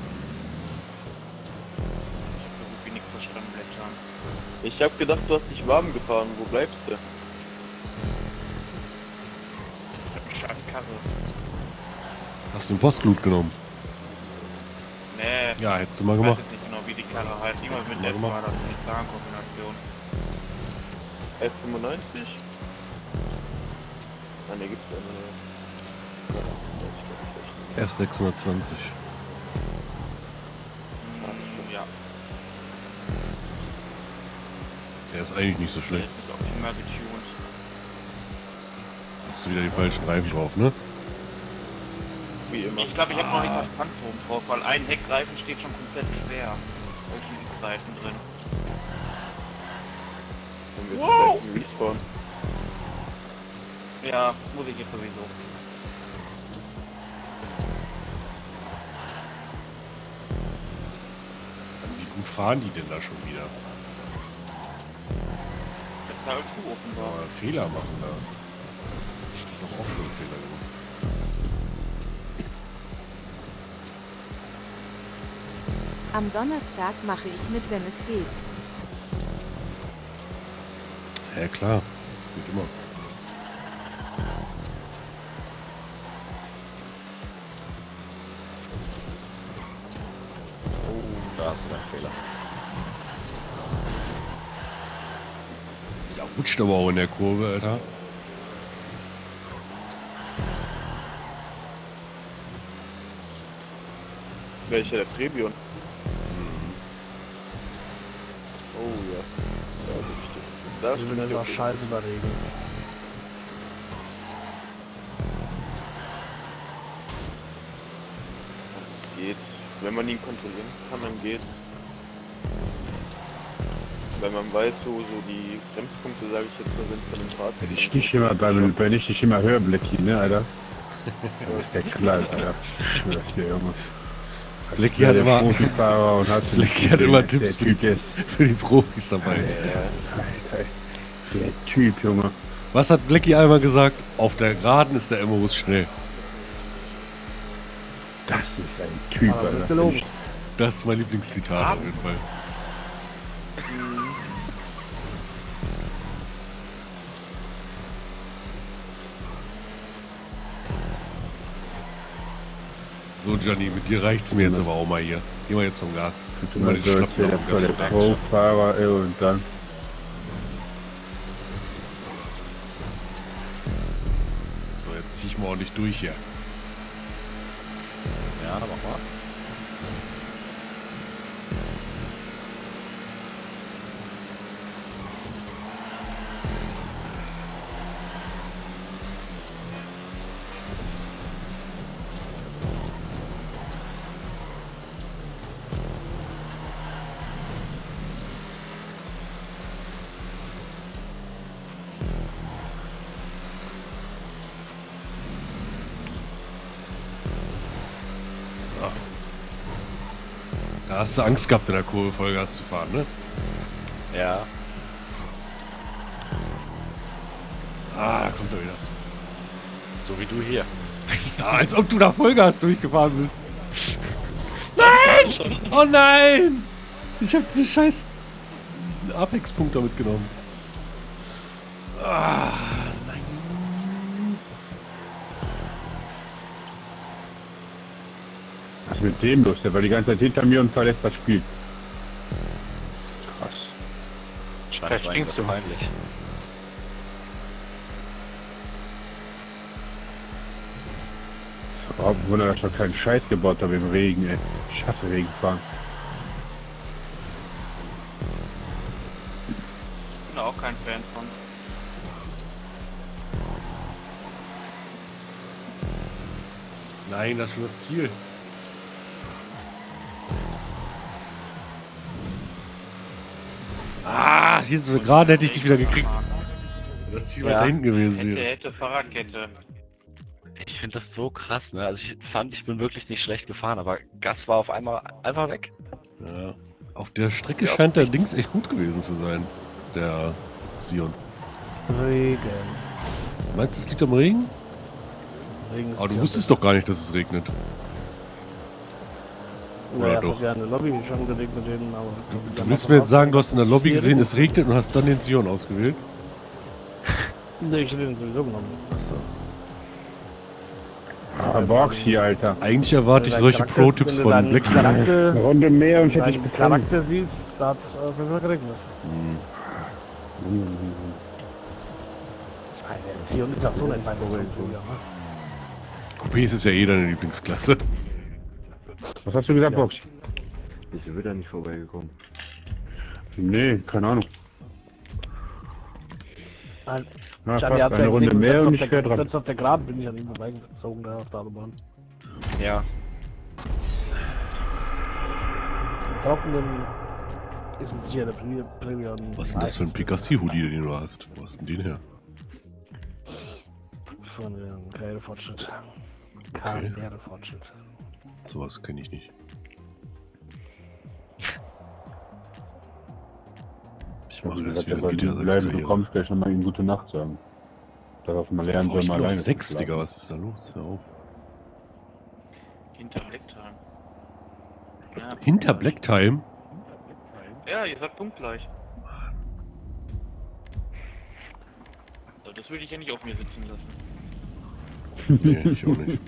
Ich hab so gut wie nichts verstanden, Blättern. Ich hab gedacht, du hast dich warm gefahren, wo bleibst du? Ich hab eine scheiß Karre. Hast du den Postglut genommen? Nee. Ja, hättest du mal Ich weiß gemacht. jetzt nicht genau, wie die Karre heißt. Irgendwas Hättest mit du mal F war gemacht. das eine Zahlenkombination. F fünfundneunzig? Ah, ne, gibt's eine. F sechshundertzwanzig. Hm, ja. Der ist eigentlich nicht so Der schlecht. ist optimal getuned. Hast du wieder die falschen Reifen drauf, ne? Wie immer. Ich glaube, ich habe noch nicht das Panzerung drauf, weil ein Heckreifen steht schon komplett schwer. Da sind die Seiten drin. Wenn wir Wow! zum Respawn. Ja, muss ich jetzt sowieso. Wie gut fahren die denn da schon wieder? Das ist halt zu offenbar. Aber Fehler machen da. Ich hab doch auch schon Fehler gemacht. Am Donnerstag mache ich mit, wenn es geht. Ja klar, geht immer. Oh, da hast du einen Fehler. Ja, rutscht aber auch in der Kurve, Alter. Welcher, der Trebion? Oh ja. Ja, das stimmt. Das Ich will stimmt das okay. Scheiße überregeln. Geht. Wenn man ihn kontrollieren kann, dann geht. Weil man weiß, wo so die Bremspunkte, sage ich jetzt mal, sind von dem Fahrzeug. Wenn ich dich immer, wenn, wenn ich dich immer höre, Blackie, ne, Alter? Das ist der Knall, Alter. Ich schwör das dir, Junge. Blackie hat immer, Profifahrer und hat Blackie hat immer der Tipps für Typ die, ist. für die Profis dabei. Alter, der Typ, Junge. Was hat Blackie einmal gesagt? Auf der Geraden ist der Emmerus schnell. Das ist ein Typ, Aber das ist Alter. gelogen. Das ist mein Lieblingszitat auf jeden Fall. So, Gianni, mit dir reicht's mir jetzt aber auch mal hier. Geh mal jetzt vom Gas. Du Mal mal den so, Schlappen der auf dem volle Gaspedal. Pro-Fahrer, ey, und dann. So, jetzt zieh ich mal ordentlich durch hier. Ja, dann mach mal. So. Da hast du Angst gehabt, in der Kurve Vollgas zu fahren, ne? Ja. Ah, da kommt er wieder. So wie du hier. Ja, als ob du da Vollgas durchgefahren bist. Nein! Oh nein! Ich hab diesen scheiß Apex-Punkt damit genommen. Ah, nein. Was ist mit dem los? Der war die ganze Zeit hinter mir und verlässt das Spiel. Krass. Scheint mir irgendwas peinlich. Oh, Wunder, dass ich keinen Scheiß gebaut habe im Regen, ey. Ich hasse Regenfahren. Ich bin auch kein Fan von. Nein, das ist schon das Ziel. Ah, hier so gerade hätte ich dich wieder gekriegt. Das Ziel Ja. weiter hinten gewesen Hätte, wäre. hätte, Fahrradkette. Ich finde das so krass, ne? Also ich fand, ich bin wirklich nicht schlecht gefahren, aber Gas war auf einmal einfach weg. Ja. Auf der Strecke scheint der Dings echt gut gewesen zu sein. Der Sion. Regen. Meinst du, es liegt am Regen? Regen. Aber du wusstest doch gar nicht, dass es regnet. Naja, Oder es doch? hat ja in der Lobby schon gelegt mit denen, aber... Du willst mir jetzt sagen, du hast in der Lobby gesehen, es regnet und hast dann den Sion ausgewählt? Nee, ich hätte den sowieso genommen. Achso. Ah, Box hier, Alter. Eigentlich erwarte ich solche Pro-Tipps von Blackie. Eine Runde mehr und ich hätte dich Wenn du bekommen. Charakter siehst, da hat es auf jeden Fall geregnet. Hm. Sion ist ja so nicht mein Problem. Coupés ist ja eh deine Lieblingsklasse. Was hast du gesagt, Box? Wieso wird er nicht vorbeigekommen? Nee, keine Ahnung. Nein. Na, Ich fast hatte ja eine Runde mehr und ich wäre wäre dran. Jetzt auf der Graben bin ich an ihm vorbeigezogen, da auf der Autobahn. Ja. Trockenen ist ein sicher der Premium. Premium Was ist denn das für ein Picassi-Hoodie, den du hast? Wo hast du denn den her? Von dem Karrierefortschritt. Karrierefortschritt. Sowas kenne ich nicht. Ich mache erst wieder G T A sechs bleiben, du Karriere. kommst gleich nochmal ihm gute Nacht sagen. Darauf mal lernen Boah, ich soll, bin mal auf alleine. sechs, zu Digga, schlafen. was ist da los? Hör auf. Hinter Blacktime. Ja, Hinter Blacktime? ja, ihr sagt punktgleich. So, das würde ich ja nicht auf mir sitzen lassen. Nee, ich auch nicht.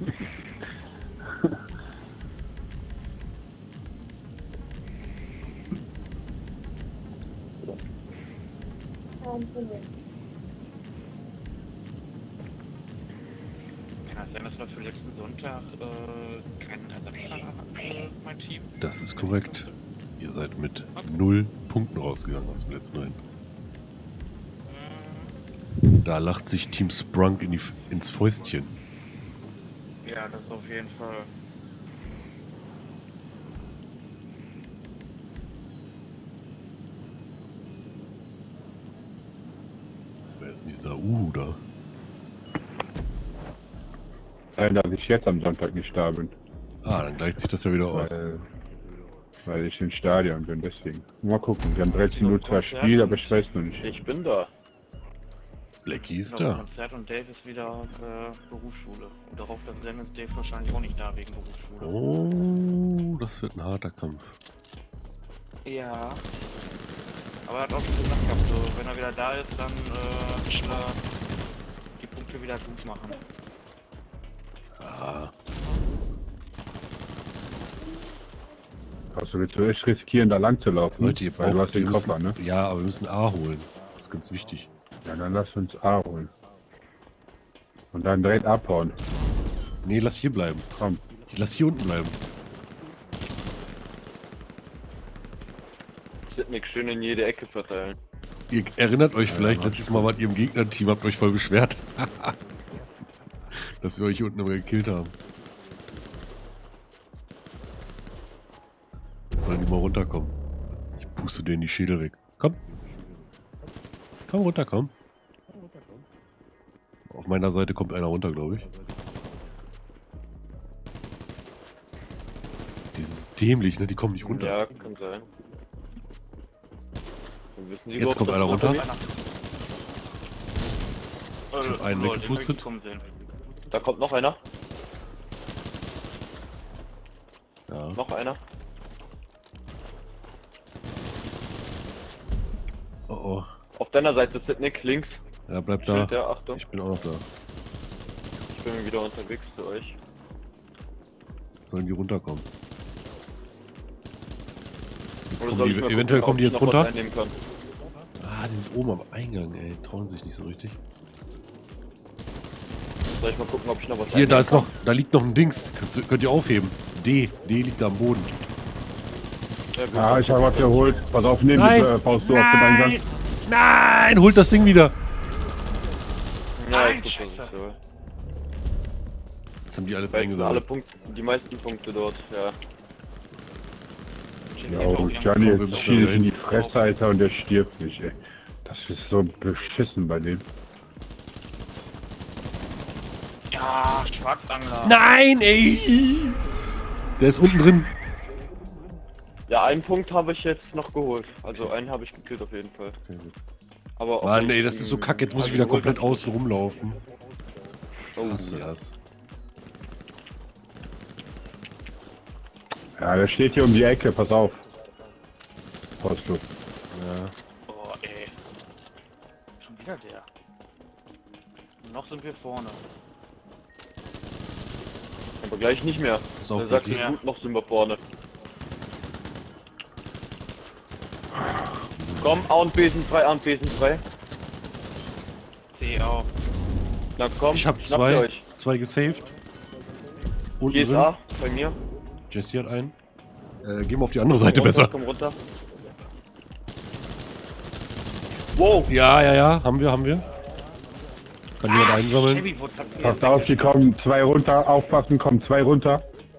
Kann es sein, dass wir für letzten Sonntag äh, keinen Ersatzfahrer hatten für mein Team? Das ist korrekt. Ihr seid mit null Punkten rausgegangen aus dem letzten Rennen. Da lacht sich Team Sprunk in die, ins Fäustchen. Ja, das auf jeden Fall. Wer ist denn dieser U da? Nein, dass ich jetzt am Sonntag nicht da bin. Ah, dann gleicht sich das ja wieder aus. Weil, weil ich im Stadion bin, deswegen. Mal gucken, wir haben dreizehn Uhr zwar Spiel, aber ich weiß noch nicht. Ich bin da. Blackie ist Genau, da. Konzert und Dave ist wieder äh, Berufsschule. Und darauf dann Sam ist Dave wahrscheinlich auch nicht da wegen Berufsschule. Oh, das wird ein harter Kampf. Ja. Aber er hat auch schon gesagt gehabt, so, wenn er wieder da ist, dann äh, will er die Punkte wieder gut machen. Ah, Also willst du echt riskieren, da lang zu laufen? Leute, ihr Weil du braucht, hast wir den müssen, Koffer, ne? ja, aber wir müssen A holen. Das ist ganz wichtig. Ja, dann lass uns A holen. Und dann direkt abhauen. Nee, lass hier bleiben. Komm. Lass hier unten bleiben. Sidnick schön in jede Ecke verteilen. Ihr erinnert euch vielleicht, letztes Mal wart ihr im Gegnerteam, habt euch voll beschwert. Dass wir euch hier unten immer gekillt haben. Sollen die mal runterkommen? Ich puste denen die Schädel weg. Komm. Komm runter, komm. Auf meiner Seite kommt einer runter, glaube ich. Die sind dämlich, ne? Die kommen nicht runter. Ja, kann sein. Dann wissen Sie Jetzt überhaupt, kommt dass einer runter runter. Äh, Ich hab einen lol, den weggepustet. hab ich kommen sehen. Da kommt noch einer. Ja. Noch einer. Oh oh. Auf deiner Seite Sidnick, links. Ja, bleib da. Steht der, Achtung. Ich bin auch noch da. Ich bin wieder unterwegs zu euch. Sollen die runterkommen? Jetzt Oder kommen soll die, ich mal eventuell gucken, kommen die ob jetzt ich noch was runter. einnehmen kann? Ah, die sind oben am Eingang, ey. Trauen sich nicht so richtig. Soll ich mal gucken, ob ich noch was Hier, da einnehmen ist noch, da liegt noch ein Dings. Könnt, könnt ihr aufheben. D. D liegt da am Boden. kann? Ja, gut. Ah, ich habe was geholt. Pass auf, nimm Nein. die äh, Faust du auf den Eingang. Nein! Holt das Ding wieder! Ja, Nein, ich guck, Scheiße. was ich soll. Jetzt haben die alles Alle eingesammelt. Punkte, die meisten Punkte dort, ja. Ja, oh, Johnny, jetzt schießt in die Fresse, Alter, und der stirbt nicht, ey. Das ist so beschissen bei dem. Ja, Schwarzangler. Nein, ey! Der ist unten drin. Ja, einen Punkt habe ich jetzt noch geholt. Also einen habe ich gekillt auf jeden Fall. Aber ob Mann, ich ey, das ist so ihn kacke. Jetzt muss ich alle wieder geholt komplett hab- außen rumlaufen. Oh, Hast du ja. das? Ja, der steht hier um die Ecke, pass auf. Postlos. Ja. Oh, ey. Schon wieder der. Noch sind wir vorne. Aber gleich nicht mehr. Pass auf, Er sagt, Blackie. gut, noch sind wir vorne. Komm, A und B sind frei, A und B sind frei. C auch. Na komm, Ich hab schnappt zwei, ihr euch. zwei gesaved. Unten Hier ist drin. A, bei mir. Jesse hat einen. Äh, gehen wir auf die andere Seite Komm runter, besser. Komm runter. Wow! Ja, ja, ja, haben wir, haben wir. Kann jemand einsammeln? Heavy, wo habt ihr Passt auf, die kommen zwei runter, aufpassen, kommen zwei runter.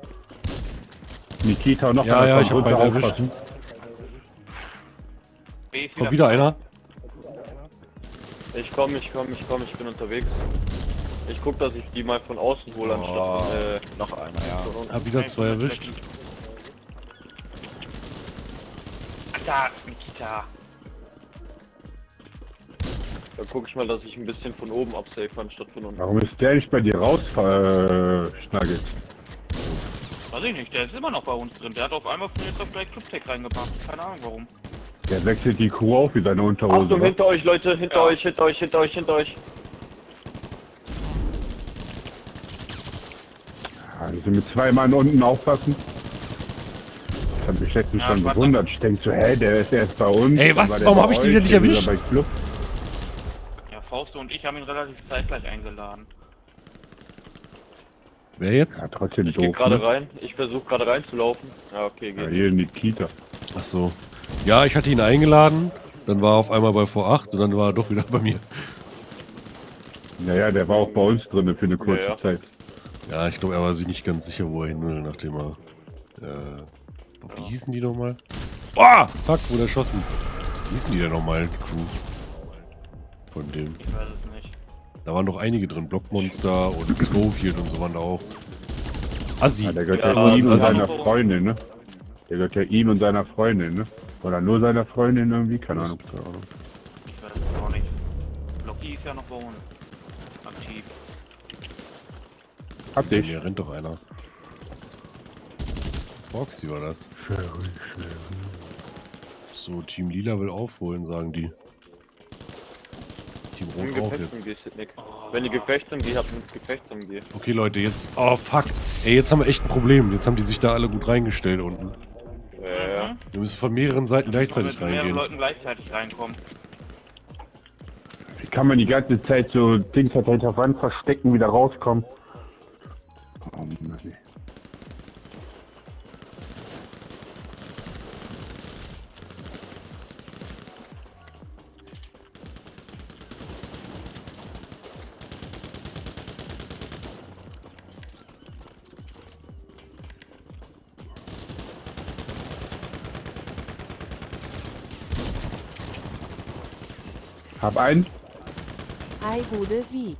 Nikita und noch Ja, einer ja, kommt ich hab runter, beide erwischt. aufpassen. B ist Kommt wieder einer. Ich komm, ich komm, ich komm, ich bin unterwegs. Ich guck, dass ich die mal von außen hole, Oh, anstatt äh, noch einer, ja. von unten. Hab wieder zwei erwischt. Da, Nikita. Dann guck ich mal, dass ich ein bisschen von oben absafe, anstatt von unten. Warum ist der nicht bei dir rausschnaggelt? Weiß ich nicht, der ist immer noch bei uns drin. Der hat auf einmal von jetzt auf gleich Clubtech reingemacht. Keine Ahnung warum. Der wechselt die Kuh auf wie seine Unterhose. Achtung, oder? hinter euch, Leute, hinter Ja. euch, hinter euch, hinter euch, hinter euch. Also mit zwei Mann unten aufpassen. Das hat mich letztens Ja, schon schwarzer- gewundert. Ich denk so, hä, der ist erst bei uns. Ey, dann was? war der Warum bei hab ich die euch, denn nicht dann ist erwischt? er bei Club. Ja, Fausto und ich haben ihn relativ zeitgleich eingeladen. Wer jetzt? Ja, trotzdem Ich geh doof. gerade Ne? rein. Ich versuche gerade reinzulaufen. Ja, okay, Ja, geht. hier in die Kita. Ach so. Ja, ich hatte ihn eingeladen. Dann war er auf einmal bei V acht und dann war er doch wieder bei mir. Naja, der war auch bei uns drin für eine kurze Ja, ja. Zeit. Ja, ich glaube, er war sich nicht ganz sicher, wo er hin will, nachdem er... Äh, wie hießen die nochmal? Oh, fuck, wurde erschossen. Wie hießen die denn nochmal, die Crew? Von dem. Ich weiß es nicht. Da waren noch einige drin. Blockmonster und Schofield und so waren da auch. Assi. Ja, der gehört Ja, ja, aber ihm und das- seiner Freundin, ne? Der gehört ja ihm und seiner Freundin, ne? Oder nur seiner Freundin irgendwie? Keine Ahnung. Ich weiß es auch nicht. Loki ist ja noch bei uns. Aktiv. Hab dich. Hier rennt doch einer. Foxy war das. So, Team Lila will aufholen, sagen die. Team Im Rot auch Gefecht jetzt. M G, Nick. Wenn ihr Gefecht M G habt, mit Gefecht M G. Okay, Leute, jetzt... Oh, fuck. Ey, jetzt haben wir echt ein Problem. Jetzt haben die sich da alle gut reingestellt unten. Ja, ja. Wir müssen von mehreren Seiten gleichzeitig mit mehreren reingehen. Leuten gleichzeitig reinkommen. Wie kann man die ganze Zeit so Dings halt hinter Wand verstecken, wieder rauskommen? Oh, Mann, ey. Hab einen. Hi Gude, wie?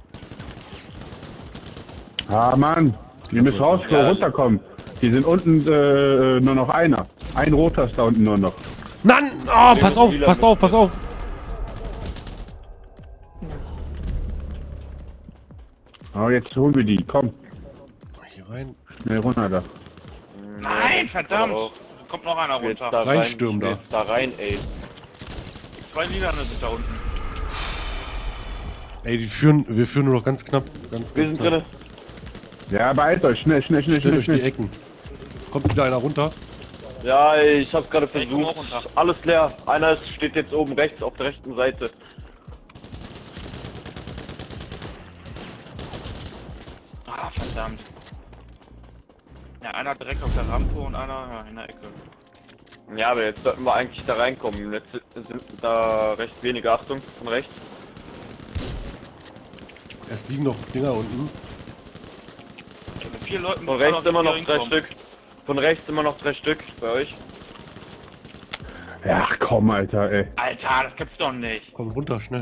Ah, Mann. Wir müssen raus, Ja. runterkommen. Die sind unten äh, nur noch einer. Ein roter ist da unten nur noch. Mann! Oh, pass auf, passt auf, pass auf! Oh, jetzt holen wir die. Komm, Hier rein. schnell runter da. Nein, verdammt! Auch. Kommt noch einer Jetzt runter. da rein, Reinstürmen da. jetzt da rein, ey. Zwei Lilane sind da unten. Ey, die führen, wir führen nur noch ganz knapp. Ganz, Wir ganz sind knapp. drinne. Ja, beeilt euch. Schnell, schnell, schnell, Stellt schnell, euch die schnell. Ecken. Kommt wieder einer runter. Ja, ich hab gerade Ich komm auch versucht. runter. Alles leer. Einer ist, steht jetzt oben rechts auf der rechten Seite. Ah, verdammt. Ja, einer direkt auf der Rampe und einer ja, in der Ecke. Ja, aber jetzt sollten wir eigentlich da reinkommen. Jetzt sind da recht wenige. Achtung, von rechts. Es liegen noch Dinger unten. Ja, mit vier Leuten Von muss man rechts immer hier noch drei hinkommen. Stück. Von rechts immer noch drei Stück bei euch. Ja, komm, Alter, ey. Alter, das gibt's doch nicht. Komm runter, schnell.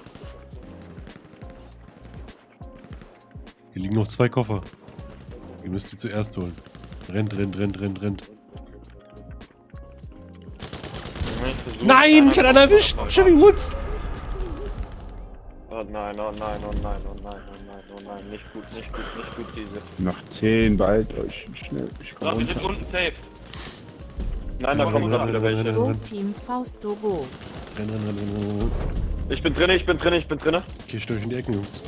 Hier liegen noch zwei Koffer. Ihr müsst die zuerst holen. Rennt, rennt, rennt, rennt, rennt. Ich versuch, Nein, mich hat einer erwischt! Chevy Woods! Oh nein, oh nein, oh nein, oh nein, oh nein, oh nein. Nicht gut, nicht gut, nicht gut, diese. Noch zehn, beeilt euch. Schnell, ich komm So, wir sind runter. unten safe. Nein, da kommen gerade wieder welche. Go Team Fausto Go. Renn, renn, renn, renn, renn. Ich bin drinne, ich bin drinne, ich bin drinne. Okay, stell euch in die Ecken, Jungs.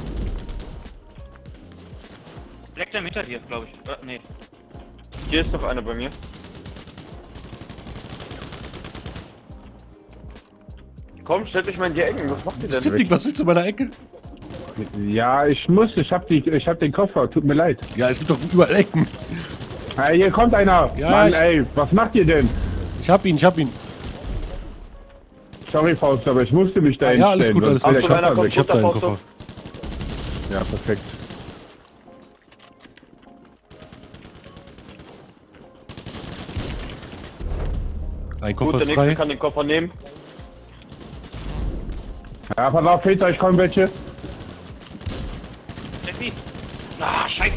Direkt hinter dir, glaube ich. Äh, nee. Hier ist noch einer bei mir. Komm, stellt euch mal in die Ecken. Was macht ihr denn? Sidney, was willst du in meiner Ecke? Ja, ich muss, ich hab, die, ich hab den Koffer, tut mir leid. Ja, es gibt doch überall Ecken. Hey, hier kommt einer. Ja, Mann, ich- ey, was macht ihr denn? Ich hab ihn, ich hab ihn. Sorry, Faust, aber ich musste mich da Ah, ja, alles hinstellen, gut, alles sonst gut. wäre Ich der hab, Koffer ich hab weg. deinen runter, Koffer. Ja, perfekt. Ein Gut, Koffer der ist nächste frei. kann den Koffer nehmen. Ja, pass auf, hinter euch kommen welche. Jackie! Ah, scheiße!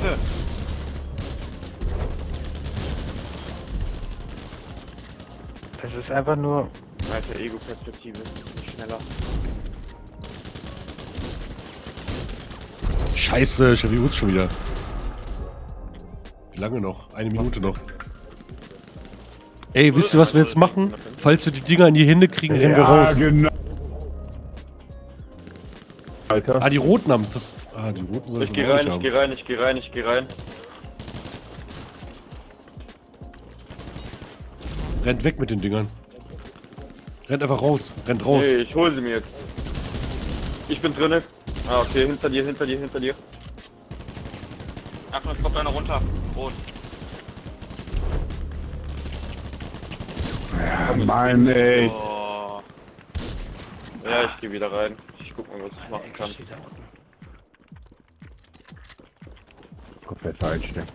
Es ist einfach nur... Alter, Ego-Perspektive. Nicht schneller. Scheiße, Chevy Woods schon wieder. Wie lange noch? Eine Minute noch. Ey, wisst ihr, was wir jetzt machen? Falls wir die Dinger in die Hände kriegen, rennen wir raus. genau. Alter. Ah, die Roten haben es. Das. Ah, die Roten sollen Ich es geh auch rein, nicht ich haben. geh rein, ich geh rein, ich geh rein. Rennt weg mit den Dingern. Rennt einfach raus. Rennt raus. Nee, ich hol sie mir jetzt. Ich bin drinne. Ah, okay, hinter dir, hinter dir, hinter dir. Achtung, es kommt einer runter. Rot. Ja, Mann, ey. Oh. Ja, ich geh wieder rein. Ich guck mal, was ich machen kann. Komplett einstellen.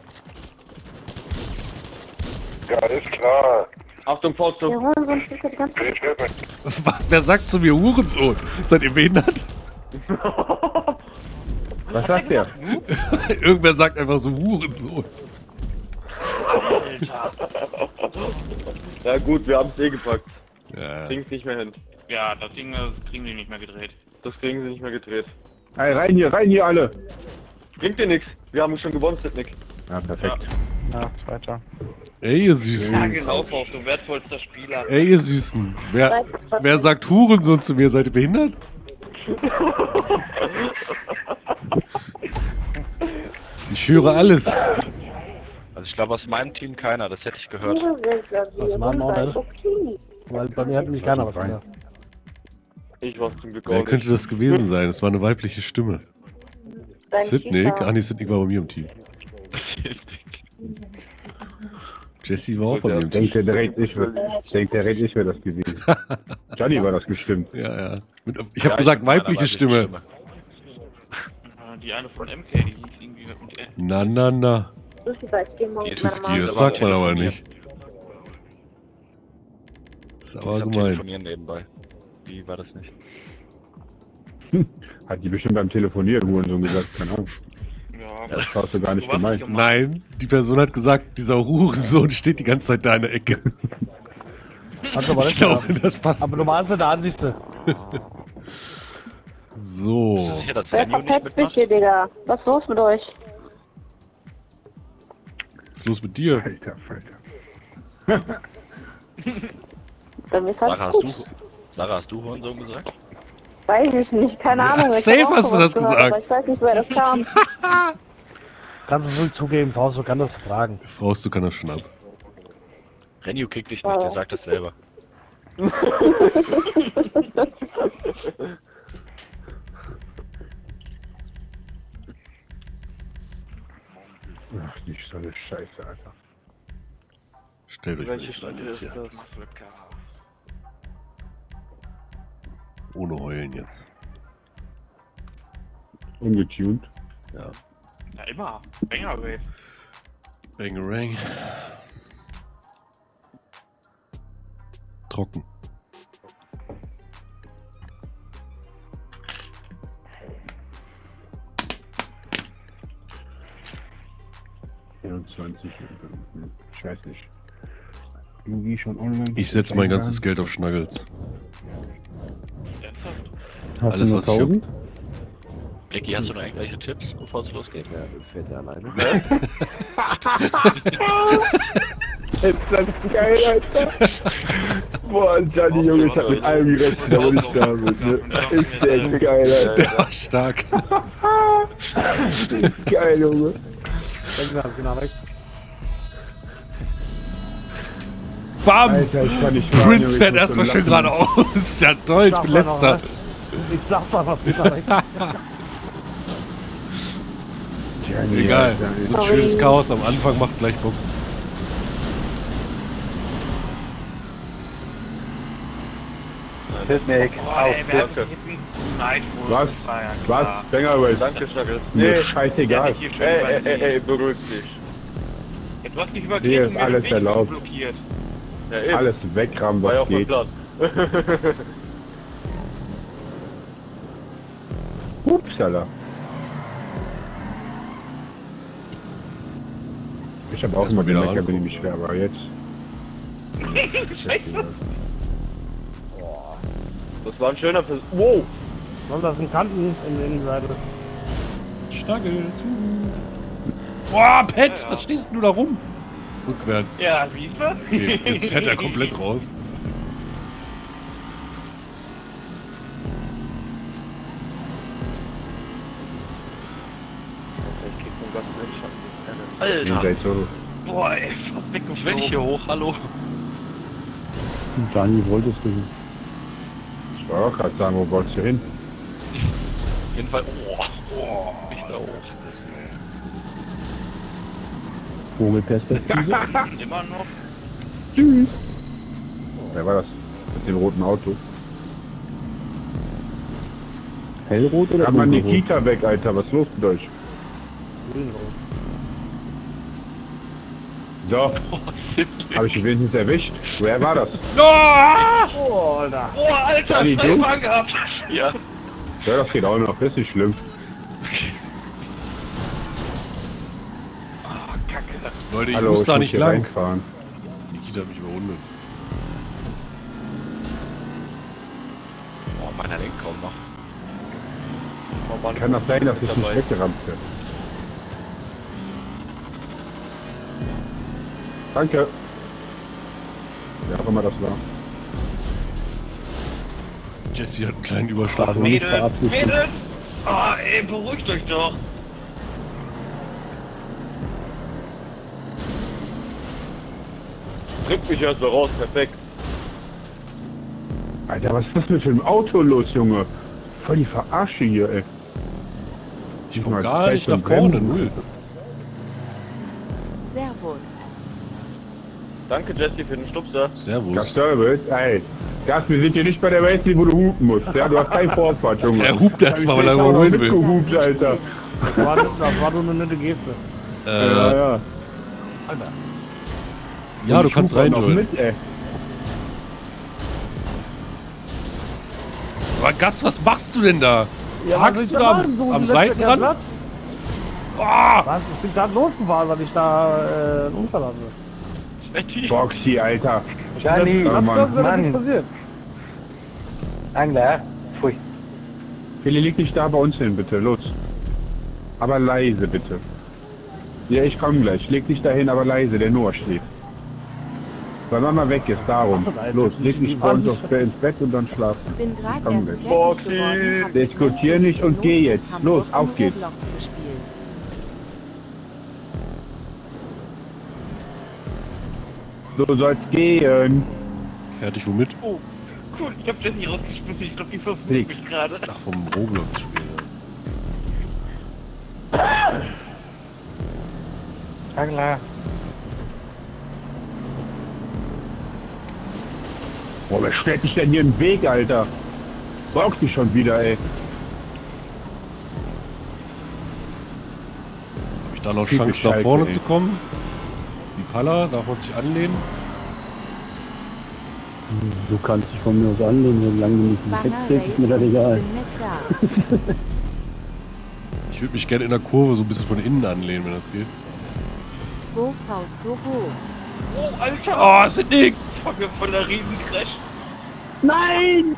Ja, ist klar. Achtung, Faust. Der Hurensohn steht die ganze Zeit. Ich hör mich. Was? Wer sagt zu mir Hurensohn? Seid ihr behindert? Was sagt der? Irgendwer sagt einfach so Hurensohn. Ja gut, wir haben's eh gepackt. Ja. Krieg's nicht mehr hin. Ja, das Ding das kriegen die nicht mehr gedreht. Das kriegen sie nicht mehr gedreht. Hey, rein hier, rein hier alle. Bringt dir nix. Wir haben schon gewonnen, Sidnick. Ja, perfekt. Ja, zweiter. Ey, ihr Süßen. Ja, genau, Faust, du wertvollster Spieler. Ey, ihr Süßen. Wer, wer sagt Hurensohn zu mir? Seid ihr behindert? Ich höre alles. Also ich glaube aus meinem Team keiner, das hätte ich gehört. Was machen wir denn? Okay. Weil bei mir hat nämlich keiner was mehr. Ich war's zum Glück auch Wer nicht. könnte das gewesen sein? Es war eine weibliche Stimme. Dein Sidney? Kiefer. Ah nee, Sidney war bei mir im Team. Jesse war auch bei mir im Team. Denkt der direkt, ich wär, denkt der direkt, ich wäre das gewesen. Johnny war das bestimmt. Ja, ja. Mit, ich habe gesagt weibliche Stimme. Äh, Die eine von M K, die hieß irgendwie mit N. Na, na, na. Tuski, das sagt man aber nicht. Das ist aber Ich hab gemein. telefonieren nebenbei. Wie war das nicht? Hat die bestimmt beim Telefonieren Hurensohn gesagt, keine Ahnung. Ja, Das hast du gar nicht Du warst gemeint. nicht Nein, die Person hat gesagt, dieser Hurensohn steht die ganze Zeit da in der Ecke. Hat aber Ich nicht glaube, gehabt. das passt. Aber du meinst da Ansicht. So. Sicher, dass Wer Renio nicht verpetzt mich mitmacht? hier, Digga? Was ist los mit euch? Was ist los mit dir? Alter, Alter. Bei mir ist halt Sarah, hast gut. du, Sarah, hast du Hurensohn gesagt? Weiß ich nicht, keine Ja, Ahnung. Ich safe hab auch hast du sowas das gehört, gesagt. Aber ich weiß nicht, woher das kam. Kannst du ruhig zugeben, Faust, du kannst das fragen. Faust, du kannst das schon ab. Renio kickt dich nicht, der sagt das selber. Ach, nicht so eine Scheiße, Alter. Stellt euch mal Welche nicht rein Stunde jetzt ist hier. das? Ohne heulen jetzt. Ungetuned. Ja. Ja, immer. Banger Wave. Bangerang. Trocken. vierundzwanzig. Hm, ich weiß nicht. Irgendwie schon online. Ich setze mein ganzes Geld auf Schnuggles. Ernsthaft? Hast Alles, du was noch ich hab. tausend? Jackie, hast du noch irgendwelche Tipps, bevor es losgeht? Ja, das fährt ja alleine. Ist das geil, Alter. Boah, Gianni, Junge, ich hab mit allem gerechnet, da wollte ich da mit, ne? Ist der geil, Alter. Der war stark. Das ist geil, Junge. Bam! Alter, ich kann nicht fahren, Prince Junge, fährt ich muss erstmal so schön lachen. geradeaus. Ja toll, ich bin letzter. Ich sag mal was wieder weg. Gianni, Egal, Alter, so ein schönes Chaos am Anfang macht gleich Bock. Technik, Boah, ey, wir haben Danke. jetzt einen Nightfall. Was? Ah, ja, Was? klar. Banger Race. Danke, Schnackels. Mir scheißegal. Hier schön Ey, über ey, die- ey, ey, beruhig dich. Ja, du hast dich Hier übergeben, ist mir alles den Weg erlaubt. blockiert. Ja, eben. Alles wegrammen, War ja was auf dem geht. Plan. Upsala. Ich hab auch Erst immer mal wieder gemeckert, wenn ich angucken. mich schwer, aber jetzt. Scheiße. Das war ein schöner Vers... Wow! Warum das sind Kanten in der Innenseite? Stagel zu. Boah, Pet, was stehst du da rum? Rückwärts. Ja, siehst du? Okay, jetzt fährt er komplett raus. Ich krieg vom Gast den Schatten. Alter. Jenseits Solo. Boah, ey, fast Ich will nicht hier hoch, hallo. Gianni, wolltest du nicht. Ich wollte auch gerade sagen, wo wolltest du hin? Auf jeden Fall. Oh, oh, nicht da hoch. Was ist das denn, ey? Vogelperspektive. Immer noch. Tschüss. Wer war das? Mit dem roten Auto. Hellrot oder Hat man dunkelrot? Nikita weg, Alter. Was ist los mit euch? Grünrot. So, habe ich ihn wenigstens erwischt. Wer war das? Oh, Alter. Boah, Alter, Gianni, zwei du? Wagen gehabt. Ja. Ja, das geht auch noch. Das ist nicht schlimm. Ah, Kacke. Leute, ich Hallo, muss ich da muss nicht hier lang. reinfahren. Nikita hat mich überrundet. Oh, meiner lenkt kaum noch. Oh Mann, Kann das sein, dass ich mit nicht dabei. weggerammt werde? Danke. Wer auch immer das war. Jesse hat einen kleinen Überschlag. Pardon, nicht Mädels, verabsichtigt. Mädels. Ah, ey, beruhigt euch doch. Drück mich erst mal raus, perfekt. Alter, was ist das mit dem Auto los, Junge? Voll die Verarsche hier, ey. Ich Mal komm gar Zeit nicht nach zum vorne, Bremsen. null. Servus. Danke, Jesse, für den Stupser. Servus. Gas Service, ey. Gas, wir sind hier nicht bei der Welt, wo du hupen musst. Ja, du hast keinen Vorfahrt, Junge. Er hupt erst mal, weil er überholen will. mitgehupt, Alter. Das war, das war nur eine nette Geste. Ja, Äh, ja. ja, Und du ich kannst hupe auch rein, noch Joel. mit, ey. Sag mal, Gas, was machst du denn da? Ja, Hakst du da am, am Seitenrand? Was? Ah! Ich bin gerade losgefahren, weil ich da äh, einen Unfall hatte. Boxy, Alter. Gianni, Oh, Was Mann. ist Mann. passiert? Angler, pfui. Willi, leg dich da bei uns hin, bitte. Los. Aber leise, bitte. Ja, ich komm gleich. Leg dich da hin, aber leise. Der Noah steht. Weil Mama weg ist, darum. Los, leg dich bei uns aufs Bett, ins Bett und dann schlafen. Bin gerade Komm erst gleich. fertig Boxy. geworden. hab Diskutier mit nicht und geh jetzt. Hamburg Los, in auf geht's. Roblox gespielt. So soll's gehen. Fertig womit? Oh, cool, ich hab Jesse rausgeschmissen. Ich glaub, die versucht Nix. mich gerade. Ach, vom Roblox-Spiel. Angler. Boah, wer stellt dich denn hier im Weg, Alter? Brauchst dich schon wieder, ey. Habe ich da noch Typisch Chance, nach Schalke, vorne ey. zu kommen? Die Palla, darf man sich anlehnen? Du kannst dich von mir aus anlehnen, solange du nicht im Bett Banner sitzt, ist mir das Racing, egal. bin nicht da. Ich würde mich gerne in der Kurve so ein bisschen von innen anlehnen, wenn das geht. Go Fausto Go. Oh, Alter. Oh, es sind Nick! Voll mir voll der Riesencrash. Nein!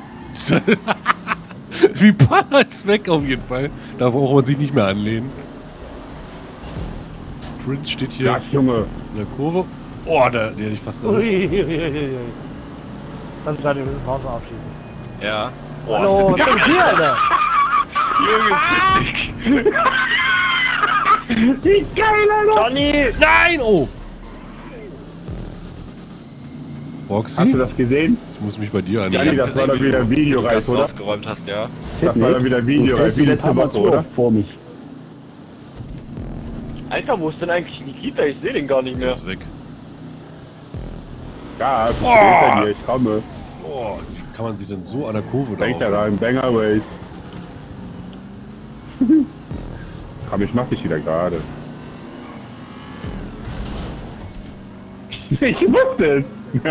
Wie Palla ist weg auf jeden Fall. Da braucht man sich nicht mehr anlehnen. Prince steht hier Gas, Junge. in der Kurve. Oh, da, den hätte ich fast erwischt. Uiuiuiui. Kannst du gerade mit dem Haus abschießen. Ja. Oh, hallo, was ist denn hier, Alter? Junge, Wie geil, Alter! Johnny! Nein! Oh! Roxy? Hast du das gesehen? Ich muss mich bei dir Janni, anmelden. das war doch wieder Videoreif, oder? Aufgeräumt hast, ja. Das war doch wieder Videoreif, wie letzte Woche, oder? Vor mich. Alter, wo ist denn eigentlich Nikita? Ich sehe den gar nicht Der mehr. ist weg. Ja, ich bin Oh! hinter dir, ich komme. Oh, wie kann man sich denn so an der Kurve da Denk da rein, Banger Race. Komm, ich mach dich wieder gerade. Ich wusste es!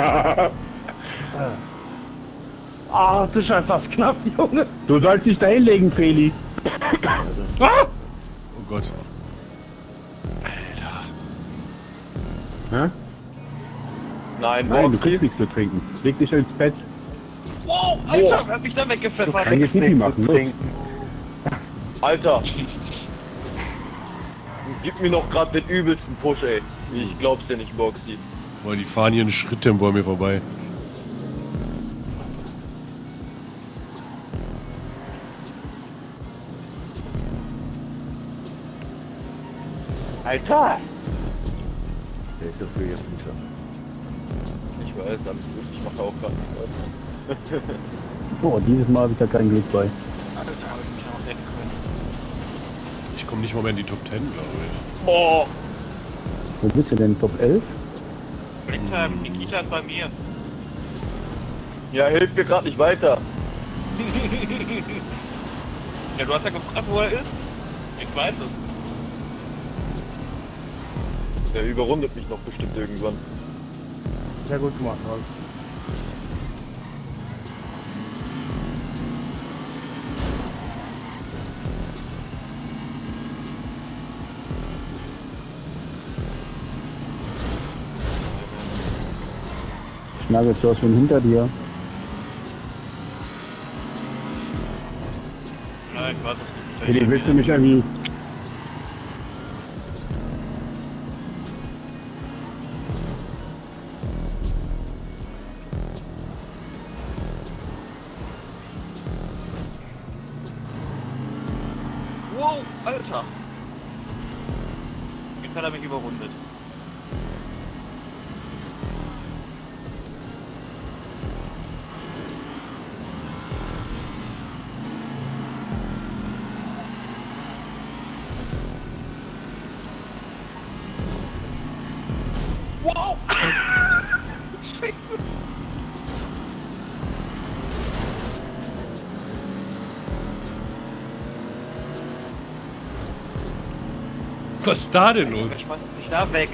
Ah, das ist einfach knapp, Junge. Du sollst dich da hinlegen, Feli. Ah! Oh Gott. Hä? Nein, Nein, du Roxy. kriegst nichts zu trinken. Leg dich ins Bett. Wow, Alter, wer hat mich da weggepfeffert? Du kannst jetzt Pipi machen, los. Alter. Gib mir noch gerade den übelsten Push, ey. Ich glaub's dir nicht, Boxy. Boah, die fahren hier einen Schritttempo an mir vorbei. Alter! Der ist dafür jetzt nicht so. Ich weiß, alles gut, ich mache auch gerade nicht was. Oh, dieses Mal habe ich da kein Glück bei. Alter, hab ich mich noch retten können. Ich komme nicht mal mehr in die Top Ten, glaube ich. Boah! Wo bist du denn? Top elf? Alter, Nikita ist bei mir. Ja, hilft mir gerade nicht weiter. Ja, du hast ja gefragt, wo er ist. Ich weiß es. Der überrundet mich noch bestimmt irgendwann. Sehr gut gemacht, Rolf. Nagel, du hast wen hinter dir. Nein, ich weiß es nicht. Feli, willst du mich irgendwie... Wow, Alter. Jetzt hat er mich überrundet. Wow! Scheiße. Was ist da denn los? Ich schmeiß dich da weg.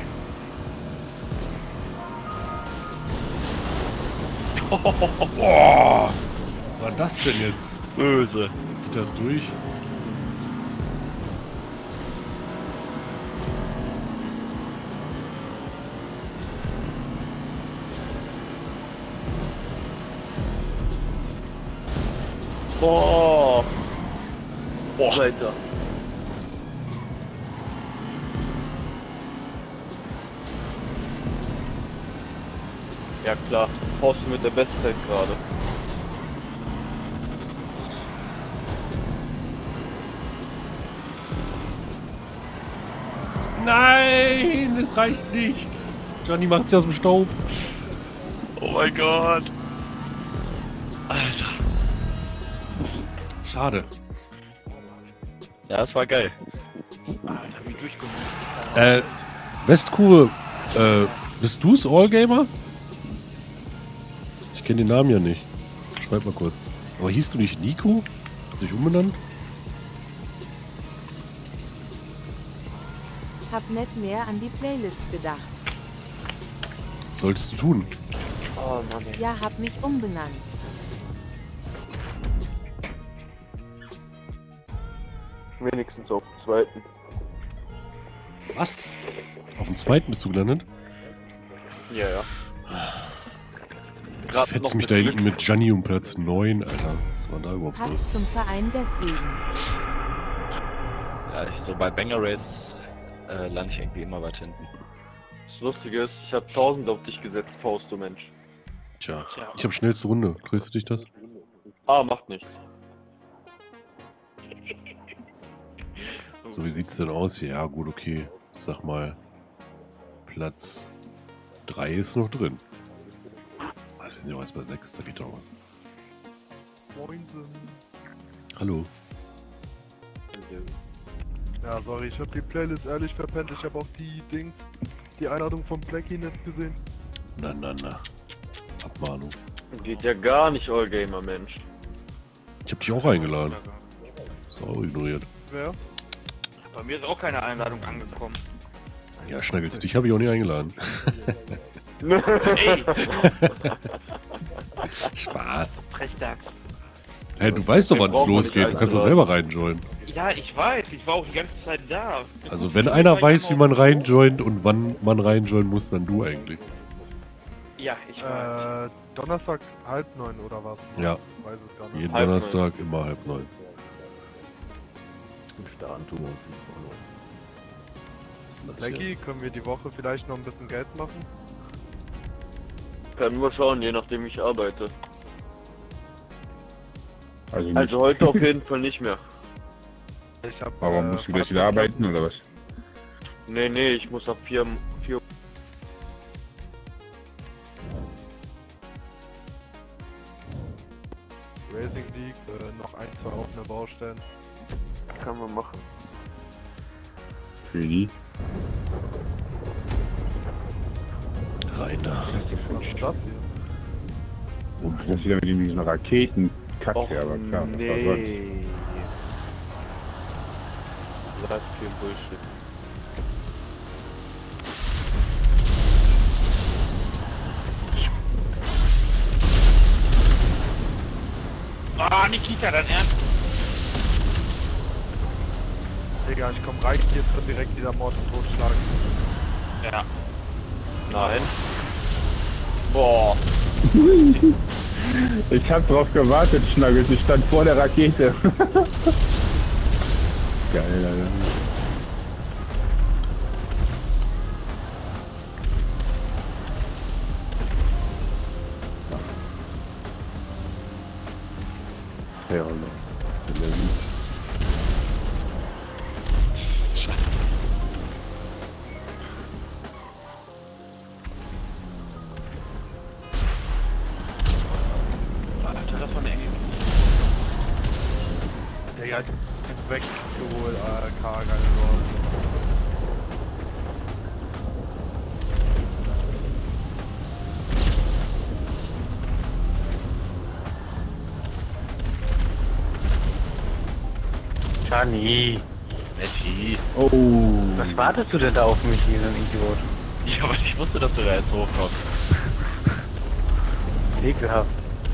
Boah! Was war das denn jetzt? Böse. Geht das durch? Boah! Boah, Alter. Ja klar, Horst mit der Bestzeit gerade. Nein, es reicht nicht. Johnny macht sie aus dem Staub. Oh mein Gott. Alter. Schade. Ja, das war geil. Alter, wie durchgekommen. Äh, Westkurve, äh, bist du's, Allgamer? Ich kenne den Namen ja nicht. Schreib mal kurz. Aber hieß du nicht Nico? Hast du dich umbenannt? Hab nicht mehr an die Playlist gedacht. Solltest du tun. Oh Mann, ey. Ja, hab mich umbenannt. Wenigstens auf dem zweiten. Was? Auf dem zweiten bist du gelandet? Ja, ja. Ich Grad fetz noch mich mit da Glück. hinten mit Gianni um Platz neun, Alter. Was war da überhaupt los? Passt zum Verein deswegen. Ja, ich, so bei Banger Race äh, lande ich irgendwie immer weit hinten. Das Lustige ist, ich habe tausend auf dich gesetzt, Faust, du Mensch. Tja, ich habe schnellste Runde. Tröstet dich das? Ah, macht nichts. So, wie sieht's denn aus hier? Ja, gut, okay. Ich sag mal, Platz drei ist noch drin. Also wir sind ja auch jetzt bei sechs, da geht doch was. Moinsen. Hallo. Ja, sorry, ich hab die Playlist ehrlich verpennt. Ich hab auch die Dings, die Einladung vom Blackie nicht gesehen. Na, na, na. Abmahnung. Geht ja gar nicht, Allgamer, Mensch. Ich hab dich auch eingeladen. Ist auch ignoriert. Wer? Bei mir ist auch keine Einladung angekommen. Ja, Schnaggels, dich habe ich auch nicht eingeladen. Ey! Spaß. Frechdachs. Hey, du weißt doch, Den wann es braucht man losgeht. nicht Du kannst doch einladen. selber reinjoinen. Ja, ich weiß, ich war auch die ganze Zeit da. Also wenn einer weiß, wie man reinjoint und wann man reinjoinen muss, dann du eigentlich. Ja, ich weiß. Äh, Donnerstag halb neun oder was? Ja. Ich weiß es gar nicht. Jeden Halb Donnerstag immer halb neun. Was ist denn das hier? Blackie, können wir die Woche vielleicht noch ein bisschen Geld machen? Können wir schauen, je nachdem ich arbeite. Also, nicht. Also heute auf jeden Fall nicht mehr. Ich hab, Warum äh, musst du gleich wieder arbeiten oder was? Nee, nee, ich muss ab vier, vier Racing League, äh, noch ein, zwei offene Baustellen. kann man machen. Für die? Rainer. Was ist das hier? Und Das ist wieder mit diesen Raketen. Kacke, Och, aber klar. was nee. soll's. Was für Bullshit. Ah, Nikita, dein Ernst? Digga, ich komm rein, hier drin direkt wieder Mord und Totschlag. Ja. Nein. Boah. Ich hab drauf gewartet, Schnaggels. Ich stand vor der Rakete. Geil, Alter. Ja, Alter. Alter, das war eine enge. Digga, ich bin weggeholt, äh, K, geile Lord. Gianni. Messi. Oh. Was wartest du denn da auf mich, hier, so ein Idiot? Ja, aber ich wusste, dass du da jetzt hochkommst. Ekelhaft.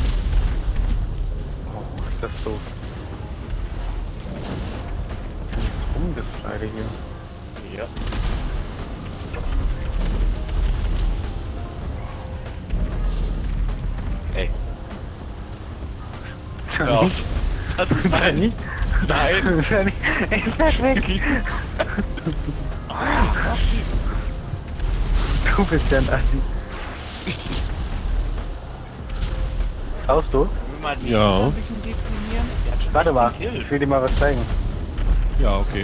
Oh, ist das so. Rumgefleide hier. Ja. Ey. Hör auf. Nein, nicht? Nein. Ich bleib weg. Du bist ja ein Assi. Schaust du? Ja. Ein bisschen deprimieren. Der hat schon Warte mal, Kill. ich will dir mal was zeigen. Ja, okay.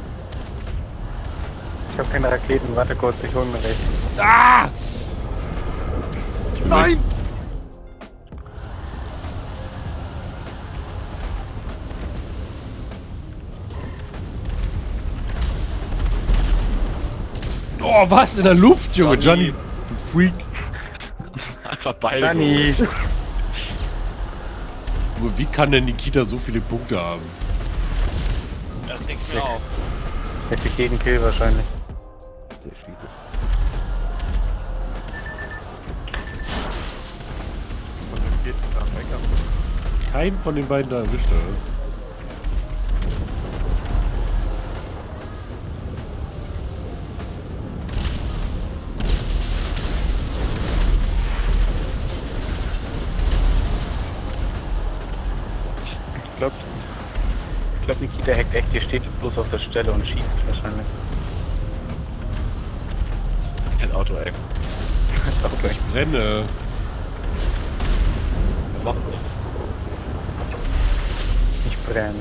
Ich habe keine Raketen, warte kurz, ich hol mir recht. Ah! Nein! Oh, was? In der Luft, Junge. Gianni, du Freak. Einfach beide. Gianni! Nur wie kann denn Nikita so viele Punkte haben? Das denkt mir auch. Der kriegt jeden Kill wahrscheinlich. Und dann geht's am Bäcker. Keinen von den beiden da erwischt er ist. Ich glaube, ich glaub, Nikita hackt echt, der steht bloß auf der Stelle und schießt wahrscheinlich. Er hat Auto, ey. Okay. Ich brenne. Mach das. Ich brenne.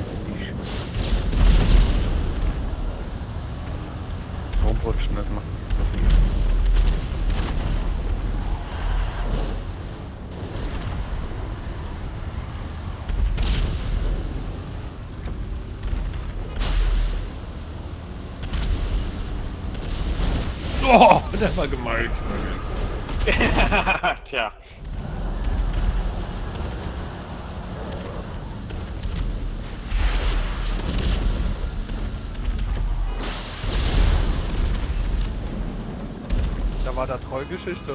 Rumrutschen, das macht nicht so viel. Oh, der war gemeint. Tja. Da war da Trollgeschichte.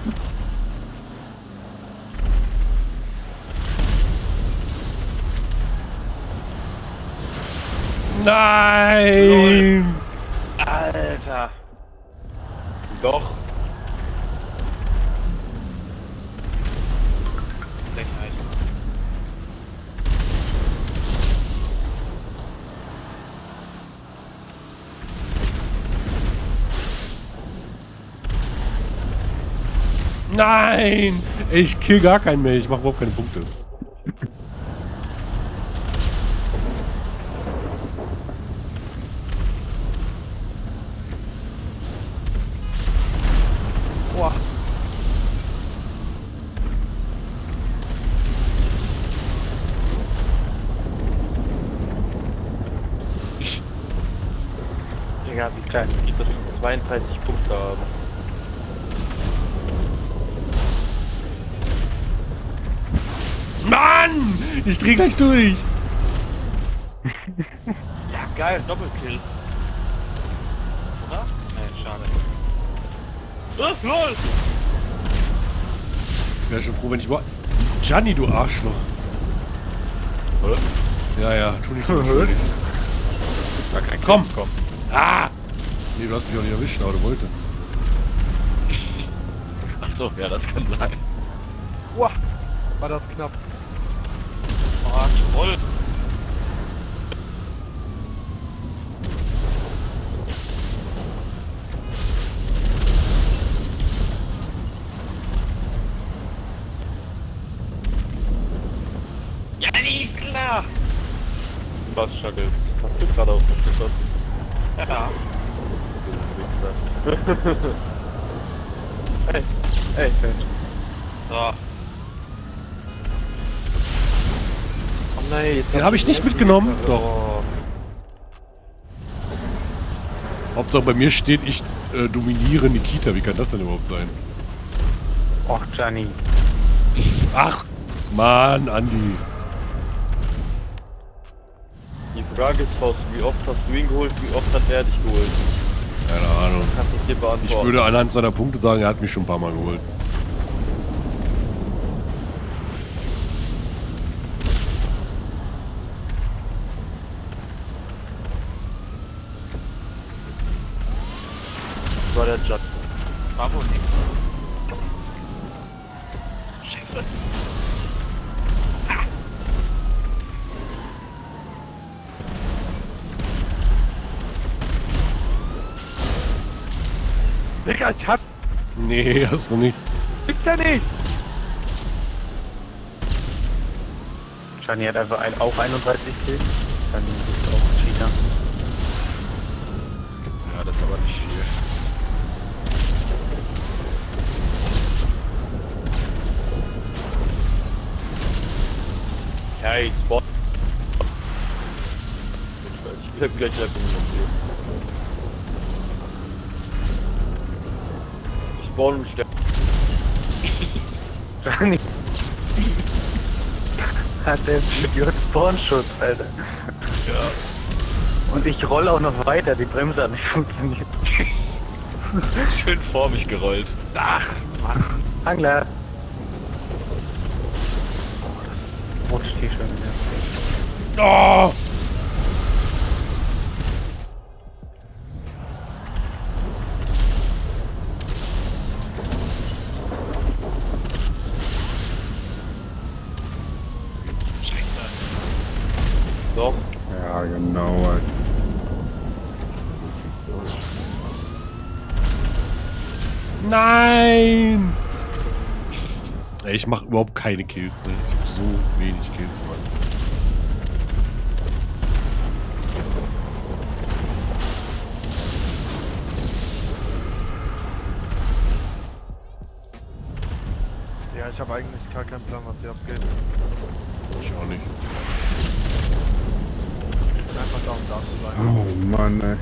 Nein! Alter. Doch. Frechheit. Nein! Ich kill gar keinen mehr. Ich mach überhaupt keine Punkte. Boah. Digga, wie klein geht das schon zweiunddreißig Punkte haben? Mann! Ich dreh gleich durch! Ja, geil, Doppelkill. Oder? Nein, schade. Oh, lol! Ich wäre schon froh, wenn ich mal... Gianni, du Arschloch! Was? Ja, ja, tu nicht so schuldig. War kein Komm! Kill, komm. Ah! Nee, du hast mich auch nicht erwischt, aber du wolltest. Achso, ja, das kann sein. Boah. War das knapp. Oh, Troll. Ja, nicht klar. Was, Schackel? Hast du gerade aufgeschüttet? Ja. Ey, ey, Mensch. So. Oh nein, jetzt Den habe ich nicht mitgenommen. Doch. Oh. Hauptsache bei mir steht, ich äh, dominiere Nikita. Wie kann das denn überhaupt sein? Och, Gianni. Ach, Mann, Andi. Die Frage ist, Faust, wie oft hast du ihn geholt, wie oft hat er dich geholt? Keine Ahnung. Kannst du es dir beantworten? Ich würde anhand seiner Punkte sagen, er hat mich schon ein paar Mal geholt. Das war der Judge. War wohl nicht. Scheiße. Digga, ich hab... Nee, hast du nicht. Gibt's ja nicht! Gianni hat einfach ein, auch einunddreißig Kills. Dann bist du auch ein Cheater. Ja, das ist aber nicht viel. Hey, Spot. Ich bleib gleich einfach nur noch hier. Ich spawn und sterbe. Gianni. Hat der Idiot Spawnschutz, Alter. Ja. Und ich roll auch noch weiter, die Bremse hat nicht funktioniert. Schön vor mich gerollt. Ach, Mann. Angler. Oh, das rutscht hier schon wieder. Oh! Doch. Ja, genau. Alter. Nein! Ey, ich mach überhaupt keine Kills, ne? Ich hab so wenig Kills, Mann. Ja, ich habe eigentlich gar keinen Plan, was hier abgeht. Ich auch nicht. Ich bin einfach da, um da zu sein. Oh Mann, ey.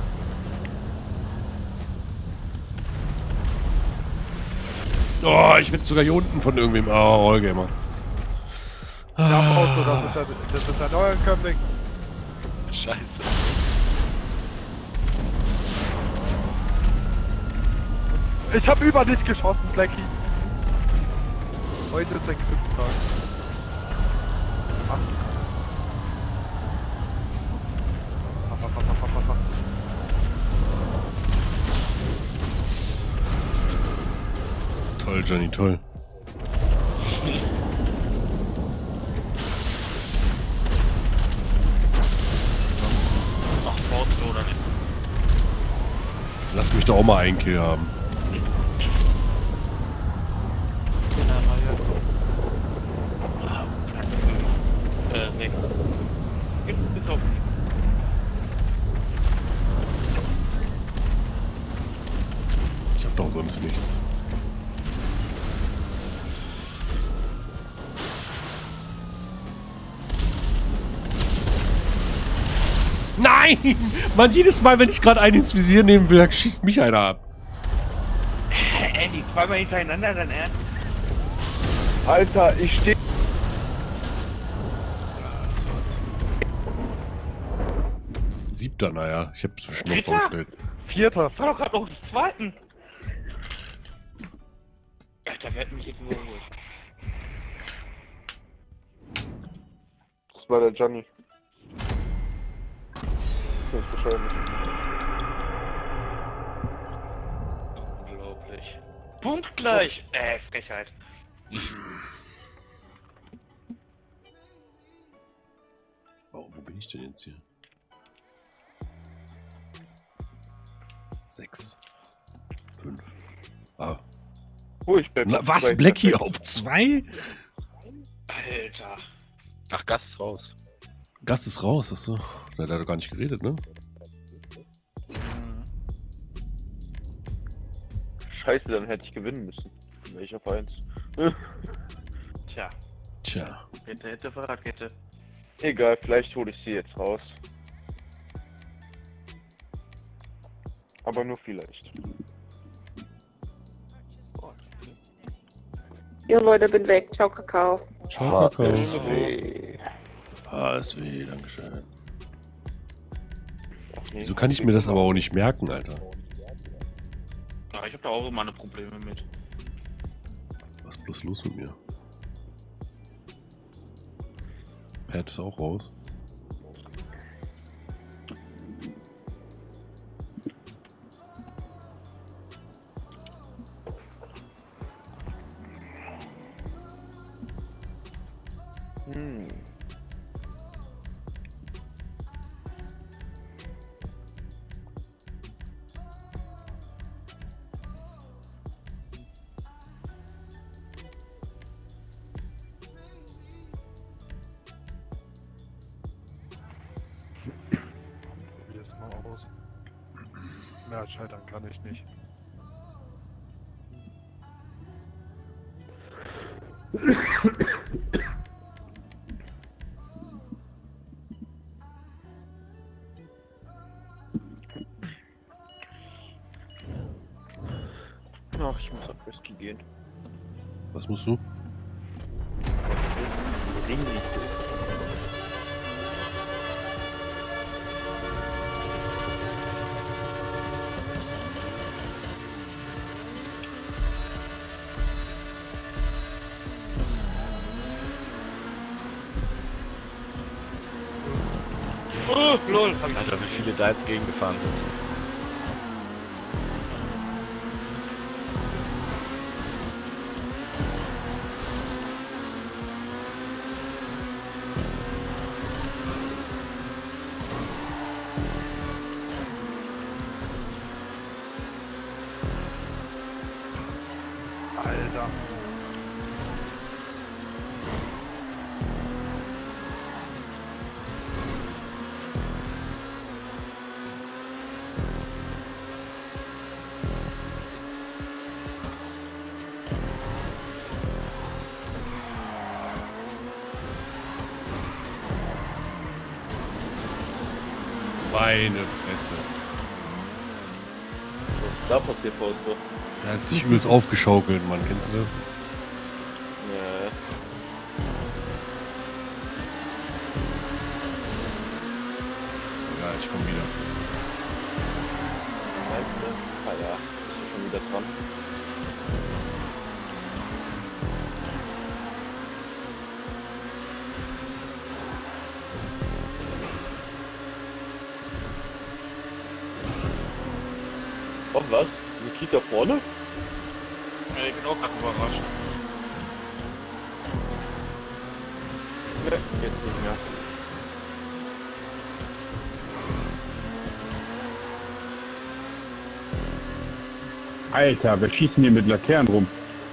Oh, ich werd sogar hier unten von irgendwem. Oh, Allgamer. Ja, Auto, das ist ein, das ist ein Neuankömmling. Scheiße. Ich hab über dich geschossen, Blackie. Heute ist der Glückstag. Ach. Ach, ach, ach, ach, ach, ach. Toll, Johnny, toll. Ach, Forza oder nicht? Lass mich doch auch mal einen Kill haben. Äh, nee. Gibt es auch. Ich hab doch sonst nichts. Nein! Mann, jedes Mal, wenn ich gerade einen ins Visier nehmen will, schießt mich einer ab. Andy, zweimal hintereinander, dann ernst? Alter, ich steh... Das war's. Siebter, naja. Ich hab's schon noch Dritter? vorgestellt. Vierter. Das war doch gerade noch des zweiten. Alter, wer hat mich jetzt überholt? Das war der Johnny. Das ist wahrscheinlich. Unglaublich. Punktgleich! Äh, Frechheit. Oh, wo bin ich denn jetzt hier? Sechs. Fünf. Ah. Oh, ich bleib Na, auf was? zwei. Blackie auf zwei? Alter. Ach, Gast ist raus. Gast ist raus, achso. Der hat doch gar nicht geredet, ne? Scheiße, dann hätte ich gewinnen müssen. Dann wäre ich auf eins. Tja. Tja. Hätte, hätte, Fahrradkette. Egal, vielleicht hole ich sie jetzt raus. Aber nur vielleicht. Jo Leute, bin weg. Ciao, Kakao. Ciao, Kakao. H S W. H S W, dankeschön. Ach nee, Wieso kann ich mir das aber auch nicht merken, Alter? Ja, ich hab da auch immer meine Probleme mit. Was ist bloß los mit mir? Pat ist auch raus. Hm. Probier es mal aus. Mehr scheitern kann ich nicht. Ach, ich muss auf Whisky gehen. Was musst du? Ding nicht. Oh, lol. Alter, wie viele da jetzt gegengefahren sind. da. Meine Fresse. Was ist da passiert, Fausto? Der hat sich übelst aufgeschaukelt, Mann. Kennst du das? Ja. Ja, ich komm wieder. Meinst du? Ah ja, ist schon wieder dran. Oh, was? Nikita vorne? Ja, ich bin auch gerade überrascht. Ne, jetzt nicht mehr. Alter, wir schießen hier mit Laternen rum.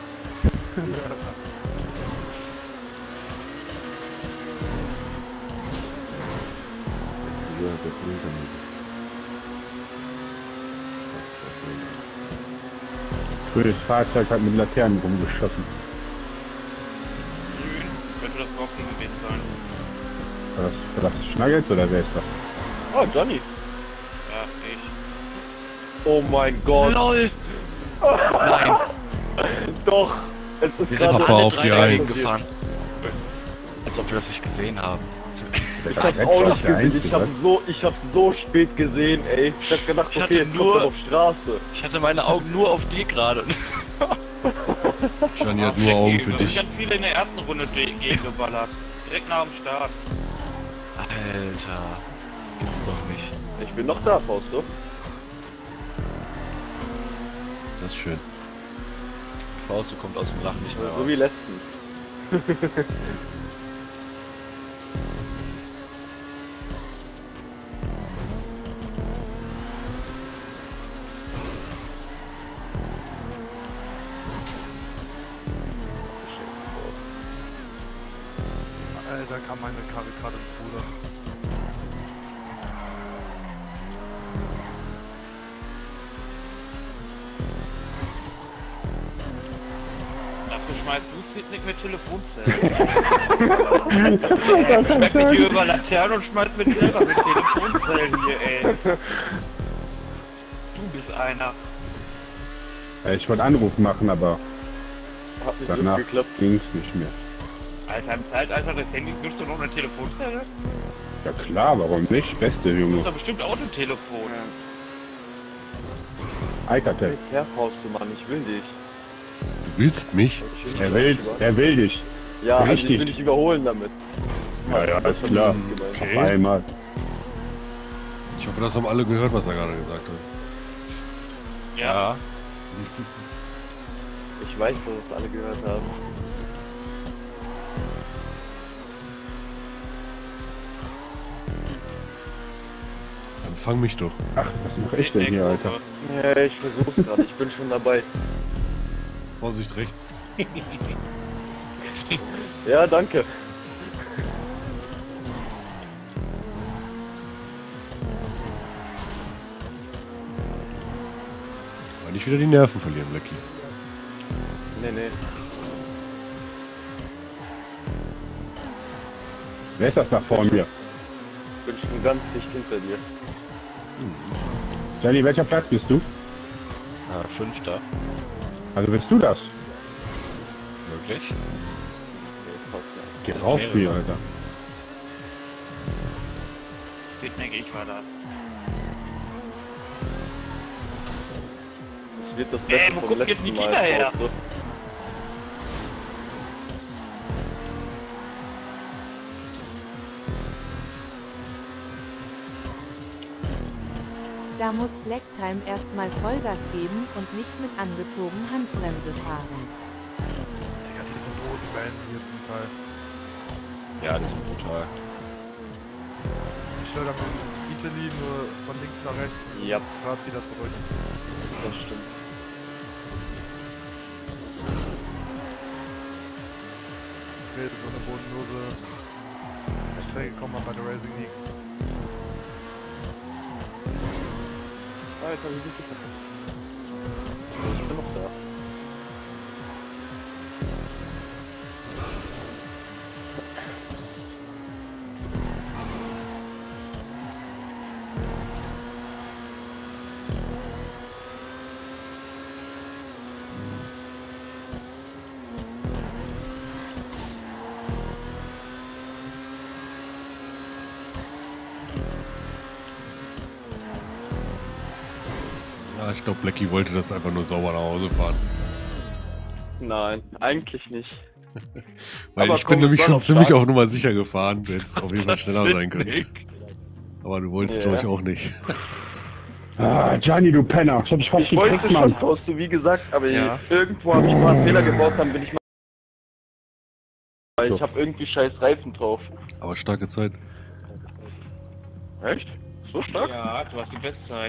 Grünes Fahrzeug hat mit Laternen rumgeschossen. Grün, könnte das überhaupt nicht gewesen sein. War das, war das Schnuggles oder wer ist das? Oh, Johnny. Ja, ich. Oh mein Gott. LOL! Nein! Doch! Es ist Wir gerade sind Papa alle auf drei die Reihen Eins. gefahren. Als ob wir das nicht gesehen haben. Ich hab's auch nicht gesehen. Ich hab's so, ich hab's so spät gesehen, ey. Ich hab gedacht, Ich okay, hatte jetzt nur- kommt er auf Straße. Ich hatte meine Augen nur auf die gerade. Gianni hat nur Augen für Ich dich. hab viele in der ersten Runde gegengeballert. Direkt nach dem Start. Alter. Gibt's doch nicht. Ich bin noch da, Fausto. Das ist schön. Fausto kommt aus dem Lachen nicht mehr So raus. wie letztens. Alter, kam meine Karre gerade ins Bruder. Dafür schmeißt du Picnic mit Telefonzellen. Ich schmeck mit dir über Laternen und schmeißt mit selber mit Telefonzellen hier, ey. Du bist einer. Ja, ich wollte Anruf machen, aber Hat nicht so danach geklappt. ging's nicht mehr. Alter, im Zeitalter des Handys nutzt du noch eine Telefonzelle? Ja klar, warum nicht? Beste Du Junge. hast doch bestimmt auch ein Telefon. Alcatel. Ja, Fausto, Mann, ich will dich. Du willst mich? Ich Er will, er will dich. Ja, also ich Richtig. will dich überholen damit. Ja, ja, ist klar. Okay. Auf einmal. Ich hoffe, das haben alle gehört, was er gerade gesagt hat. Ja. Ich weiß, dass es alle gehört haben. Empfang mich doch. Ach, was mache ich denn hier, Alter? Ja, ich versuch's gerade, ich bin schon dabei. Vorsicht rechts. Ja, danke. Aber nicht wieder die Nerven verlieren, Lecky. Nee, nee. Wer ist das da vor mir? Ich bin schon ganz dicht hinter dir. Johnny, welcher Platz bist du? Ah, Fünfter. Also bist du das? Wirklich? Okay, passt ja. Geh raus hier, Alter. Picnic, ich war da. Das wird das Ey, Beste wo vom kommt jetzt letzten Nikita Mal. her? Fausto. Da muss Blacktime erstmal Vollgas geben und nicht mit angezogen Handbremse fahren. Digga, diese Bodenwellen hier zum Teil. Ja, das ist brutal. Ich stelle damit Italy nur von links nach rechts. Ja, Gerade wieder zurück. das stimmt. konkret so eine bodenlose Ertränke kommen bei der Racing League. Ah, jetzt hab ich nicht gefunden. Ich bin noch da. Ja, ich glaube, Blackie wollte das einfach nur sauber nach Hause fahren. Nein, eigentlich nicht. Weil Aber ich bin komm, nämlich es war schon noch ziemlich stark. auf Nummer sicher gefahren. Du hättest auf jeden Fall schneller sein können. Aber du wolltest, Ja. glaube ich, auch nicht. Ah, Gianni, du Penner. Ich hab dich fast Ich wollte gekriegt, schon Mann. posten, wie gesagt, aber Ja. irgendwo habe ich mal einen Fehler gebaut, dann bin ich mal. Weil ich habe irgendwie scheiß Reifen drauf. Aber starke Zeit. Echt? So stark? Ja, du hast die Bestzeit.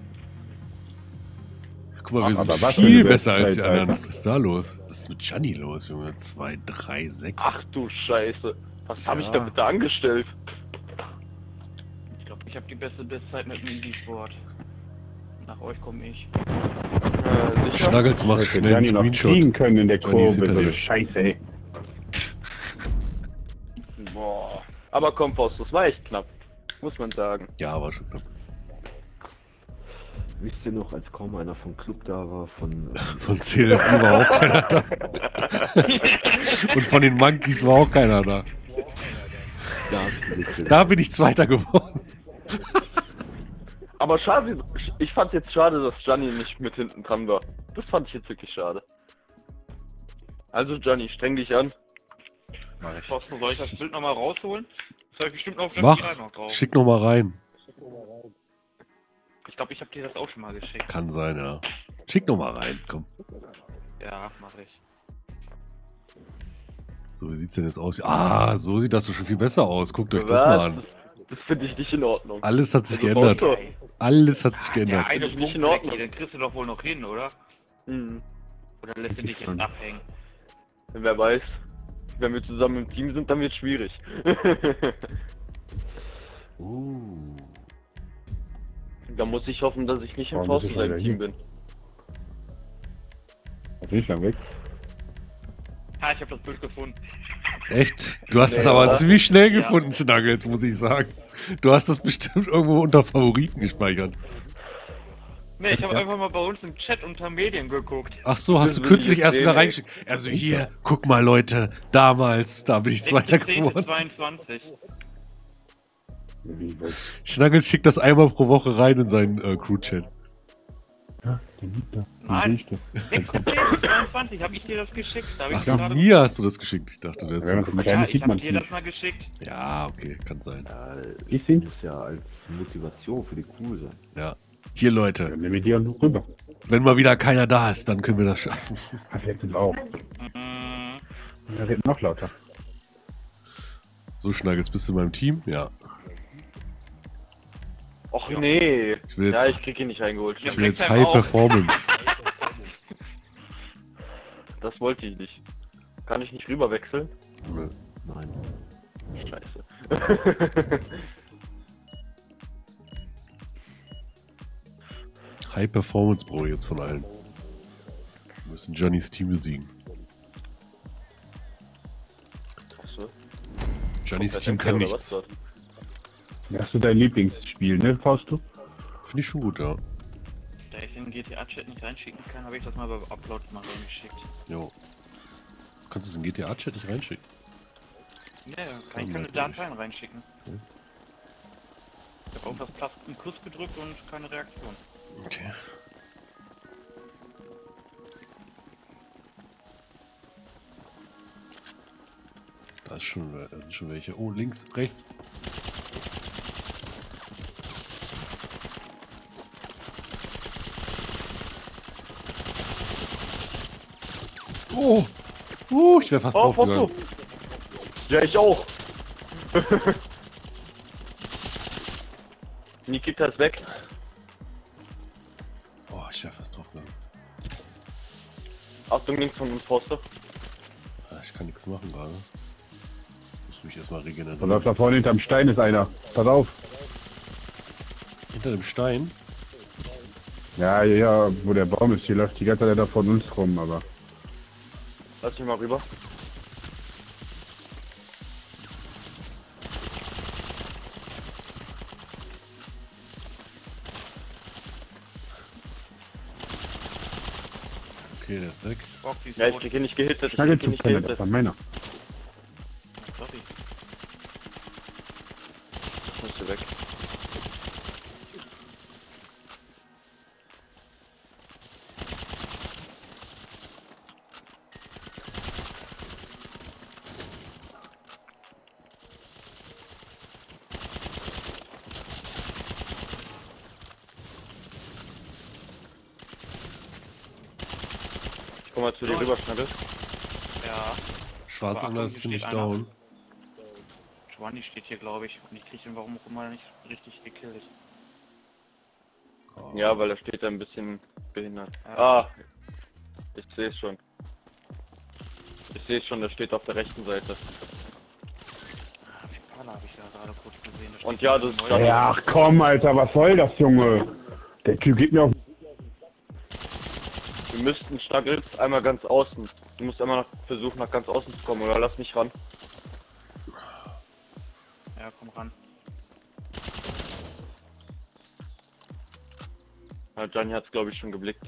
Guck mal, wir Ach, sind aber was für viel eine besser als die Bestzeit, anderen. Alter. Was ist da los? Was ist mit Gianni los, Junge? zwei, drei, sechs. Ach du Scheiße. Was habe ich Ja. da bitte angestellt? Ich glaube, ich habe die beste Bestzeit mit dem Easy-Sport. Nach euch komme ich. Äh, sicher? Schnaggels macht Hätte schnell einen Gianni noch Screenshot. fliegen können in der Gianni ist Kurve. hinter So dir. eine Scheiße, ey. Boah. Aber komm, Post, das war echt knapp. Muss man sagen. Ja, war schon knapp. Wisst ihr noch, als kaum einer vom Club da war, von... äh, Von C L F U war auch keiner da. Und von den Monkeys war auch keiner da. Da, hast du gekriegt. Da bin ich Zweiter geworden. Aber schade, ich fand jetzt schade, dass Gianni nicht mit hinten dran war. Das fand ich jetzt wirklich schade. Also Gianni, streng dich an. Mach ich. Thorsten, soll ich das Bild nochmal rausholen? Das habe ich bestimmt noch auf der Mach, P drei noch drauf. schick noch mal rein. Ich glaube, ich habe dir das auch schon mal geschickt. Kann sein, ja. Schick noch mal rein, komm. Ja, mache ich. So, wie sieht's denn jetzt aus? Ah, so sieht das doch schon viel besser aus. Guckt euch das Was? mal an. Das finde ich nicht in Ordnung. Alles hat sich Also, geändert. Posto. Alles hat sich Ja, geändert. eine Finde ich nicht in Punkt, Ordnung. Blackie, den kriegst du doch wohl noch hin, oder? Mhm. Oder lässt du dich jetzt abhängen? Wer weiß. Wenn wir zusammen im Team sind, dann wird es schwierig. Uh. Da muss ich hoffen, dass ich nicht im Warum ist Thorsten es seinem wieder Team hier? bin. Bin ich dann weg? Ha, ich habe das Bild gefunden. Echt? Du hast es Ja. aber ziemlich schnell Ja. gefunden, Schnuggles, muss ich sagen. Du hast das bestimmt irgendwo unter Favoriten gespeichert. Ne, ich habe einfach mal bei uns im Chat unter Medien geguckt. Ach so, hast du will kürzlich ich erst sehen, wieder ey. reingeschickt. Also hier, guck mal Leute, damals, da bin ich Zweiter geworden. zweiundzwanzig. Wie, was? Schnuggles schickt das einmal pro Woche rein in seinen äh, Crew-Chat. Ja, der liegt da. Nein. Der liegt da. sechzehnten zweiundzwanzig habe ich dir das geschickt. Da hab ich Ach so, gerade- mir hast du das geschickt. Ich dachte, das ist Ja, so das komisch. ist Ja, Kleine ich sieht habe man dir nicht. das mal geschickt. Ja, okay, kann sein. Ja, Ich ihn? muss ja als Motivation für die Crew sein. Ja. Hier, Leute, Dann nehme ich die auch noch rüber. wenn mal wieder keiner da ist, dann können wir das schaffen. Ach, jetzt sind auch. Mhm. Da redet noch lauter. So, Schnuggles, bist du in meinem Team? Ja. Och nee. Ich will jetzt, Ja, ich krieg ihn nicht reingeholt. ich will jetzt Blacktime High auch. Performance. Das wollte ich nicht. Kann ich nicht rüber wechseln? Nö. Nein. Scheiße. High Performance brauche ich jetzt von allen. Wir müssen Johnny's Team besiegen. Achso. Johnny's Team kann nichts. Hast du dein Lieblingsspiel, ne, Fausto? Finde ich schon gut, ja. Da ich den G T A-Chat nicht reinschicken kann, habe ich das mal bei Upload mal reingeschickt. Jo. Kannst du es in G T A-Chat nicht reinschicken? Ja, ja, kann ich keine Dateien reinschicken. Ich habe irgendwas Plus einen Kuss gedrückt und keine Reaktion. Okay. Da ist schon, da sind schon welche. Oh, links, rechts. Oh, oh, ich wäre fast Oh, draufgegangen. Foto. Ja, ich auch. Nikita ist weg. Oh, ich wäre fast draufgegangen. Achtung, links von uns, Poster. Ah, ich kann nichts machen gerade. Muss mich erstmal regenerieren. Da läuft da vorne hinterm Stein ist einer. Pass auf. Hinter dem Stein? Ja, ja, wo der Baum ist. Hier läuft die ganze Zeit da von uns rum, aber. Lass mich mal rüber. Okay, der ist weg. Bock, die ist Ja, ich tot. krieg ihn nicht gehittet. Ich Danke krieg ihn zu nicht Pelle, das gehittet. war meiner. Sorry. Musst du weg. Ich komm mal zu dir rüber, Schnappel. Ja. Schwarzangler Aber ist ziemlich steht einer. down. Schwani steht hier, glaube ich. Und ich krieg ihn warum auch immer nicht richtig gekillt. Oh. Ja, weil er steht da ein bisschen behindert. Ja. Ah, ich sehe es schon. Ich sehe es schon, der steht auf der rechten Seite. Pala habe ich da gerade kurz gesehen. Da steht Und ja, das ist Johnny. Ja, ach komm, Alter, was soll das, Junge? Der Typ geht mir auf. Wir müssten Schnaggels einmal ganz außen. Du musst einmal nach, versuchen, nach ganz außen zu kommen, oder lass mich ran. Ja, komm ran. Ja, Gianni hat's, glaube ich, schon geblickt.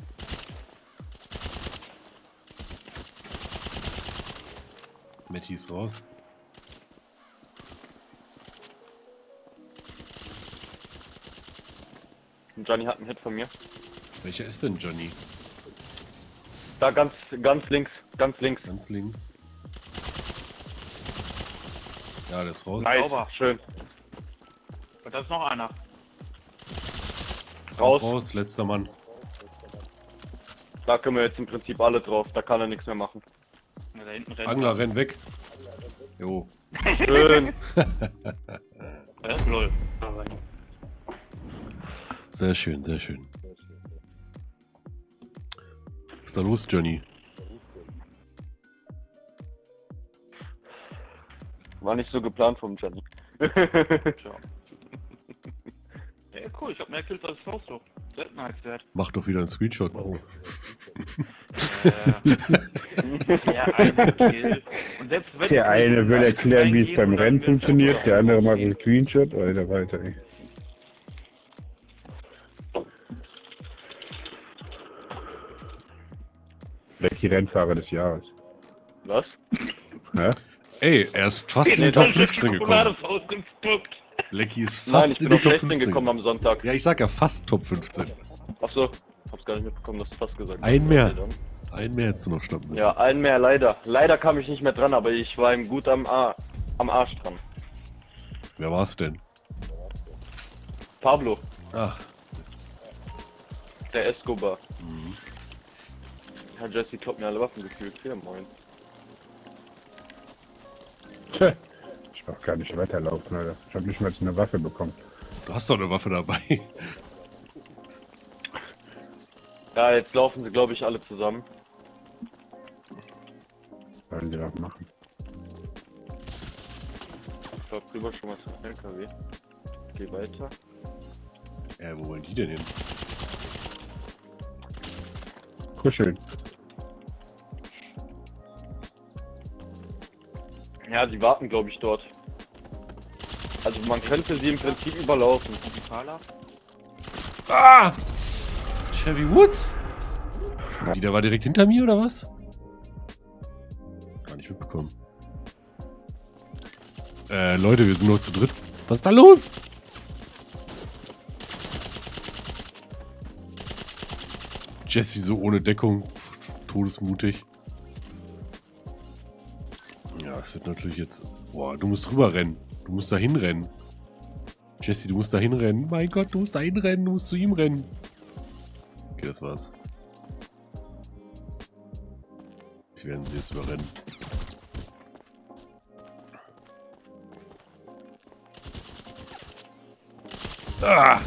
Matti ist raus. Und Gianni hat einen Hit von mir. Welcher ist denn Johnny? Da ganz, ganz links, ganz links. Ganz links. Ja, der ist raus. Nice, Sauber. schön. Und da ist noch einer. Raus. Raus, letzter Mann. Da können wir jetzt im Prinzip alle drauf, da kann er nichts mehr machen. Ja, da hinten rennt Angler, er. renn weg. Jo. Schön. Ja, lol. Sehr schön, sehr schön. Was ist da los, Johnny? War nicht so geplant vom Gianni. Tja. Ja, cool, ich hab mehr Kills als Fausto. Seltenheitswert. Mach doch wieder einen Screenshot. Oh. Äh, der eine Kill. Und selbst wenn Der du eine will nicht erklären, wie es eingehen beim oder Rennen mit funktioniert, Fausto der andere macht rausgehen. einen Screenshot, Alter, weiter, ey. Welche Rennfahrer des Jahres? Was? Hä? Ey, er ist fast in die Top fünfzehn gekommen. Lecky ist Nein, fast ich bin in die auf Top sechzehn fünfzehn gekommen am Sonntag. Ja, ich sag ja fast Top fünfzehn. Achso, hab's gar nicht mitbekommen, dass du fast gesagt hast. Ein mehr. Ein mehr hättest du noch schnappen müssen. Ja, einen mehr, leider. Leider kam ich nicht mehr dran, aber ich war ihm gut am, A am Arsch dran. Wer war's denn? Pablo, Ach, der Escobar. mhm. Ja, Jesse kloppt mir alle Waffen gefühlt. Ja, moin. Tja, ich brauch gar nicht weiterlaufen, Alter. Ich hab nicht mal eine Waffe bekommen. Du hast doch eine Waffe dabei. Ja, jetzt laufen sie, glaube ich, alle zusammen. Sollen die das machen? Ich fahr drüber schon mal zum L K W. Geh weiter. Ja, wo wollen die denn hin? Kuscheln. Ja, sie warten, glaube ich, dort. Also man könnte sie im Prinzip überlaufen. Ah! Chevy Woods? Die, der war direkt hinter mir, oder was? Gar nicht mitbekommen. Äh, Leute, wir sind nur zu dritt. Was ist da los? Jesse so ohne Deckung. Todesmutig. Ja, es wird natürlich jetzt... Boah, du musst rüber rennen. Du musst da hinrennen. Jesse, du musst da hinrennen. Mein Gott, du musst da hinrennen. Du musst zu ihm rennen. Okay, das war's. Die werden sie jetzt überrennen. Ah!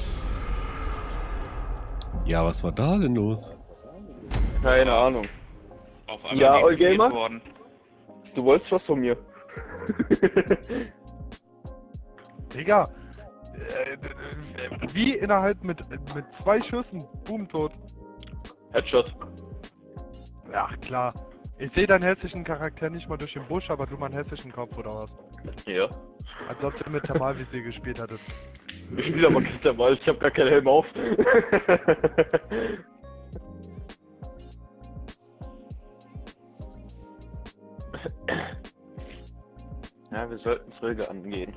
Ja, was war da denn los? Keine Ahnung. Auf einmal Ja, neben Allgamer? worden. Du wolltest was von mir. Digga, äh, äh, wie innerhalb mit, mit zwei Schüssen, boom, tot. Headshot. Ja, klar. Ich sehe deinen hässlichen Charakter nicht mal durch den Busch, aber du meinen hässlichen Kopf, oder was? Ja. Als ob du mit Thermalvisier gespielt hattest. Ich spiele aber kein Thermal, ich hab gar keinen Helm auf. Ja, wir sollten es ruhiger angehen.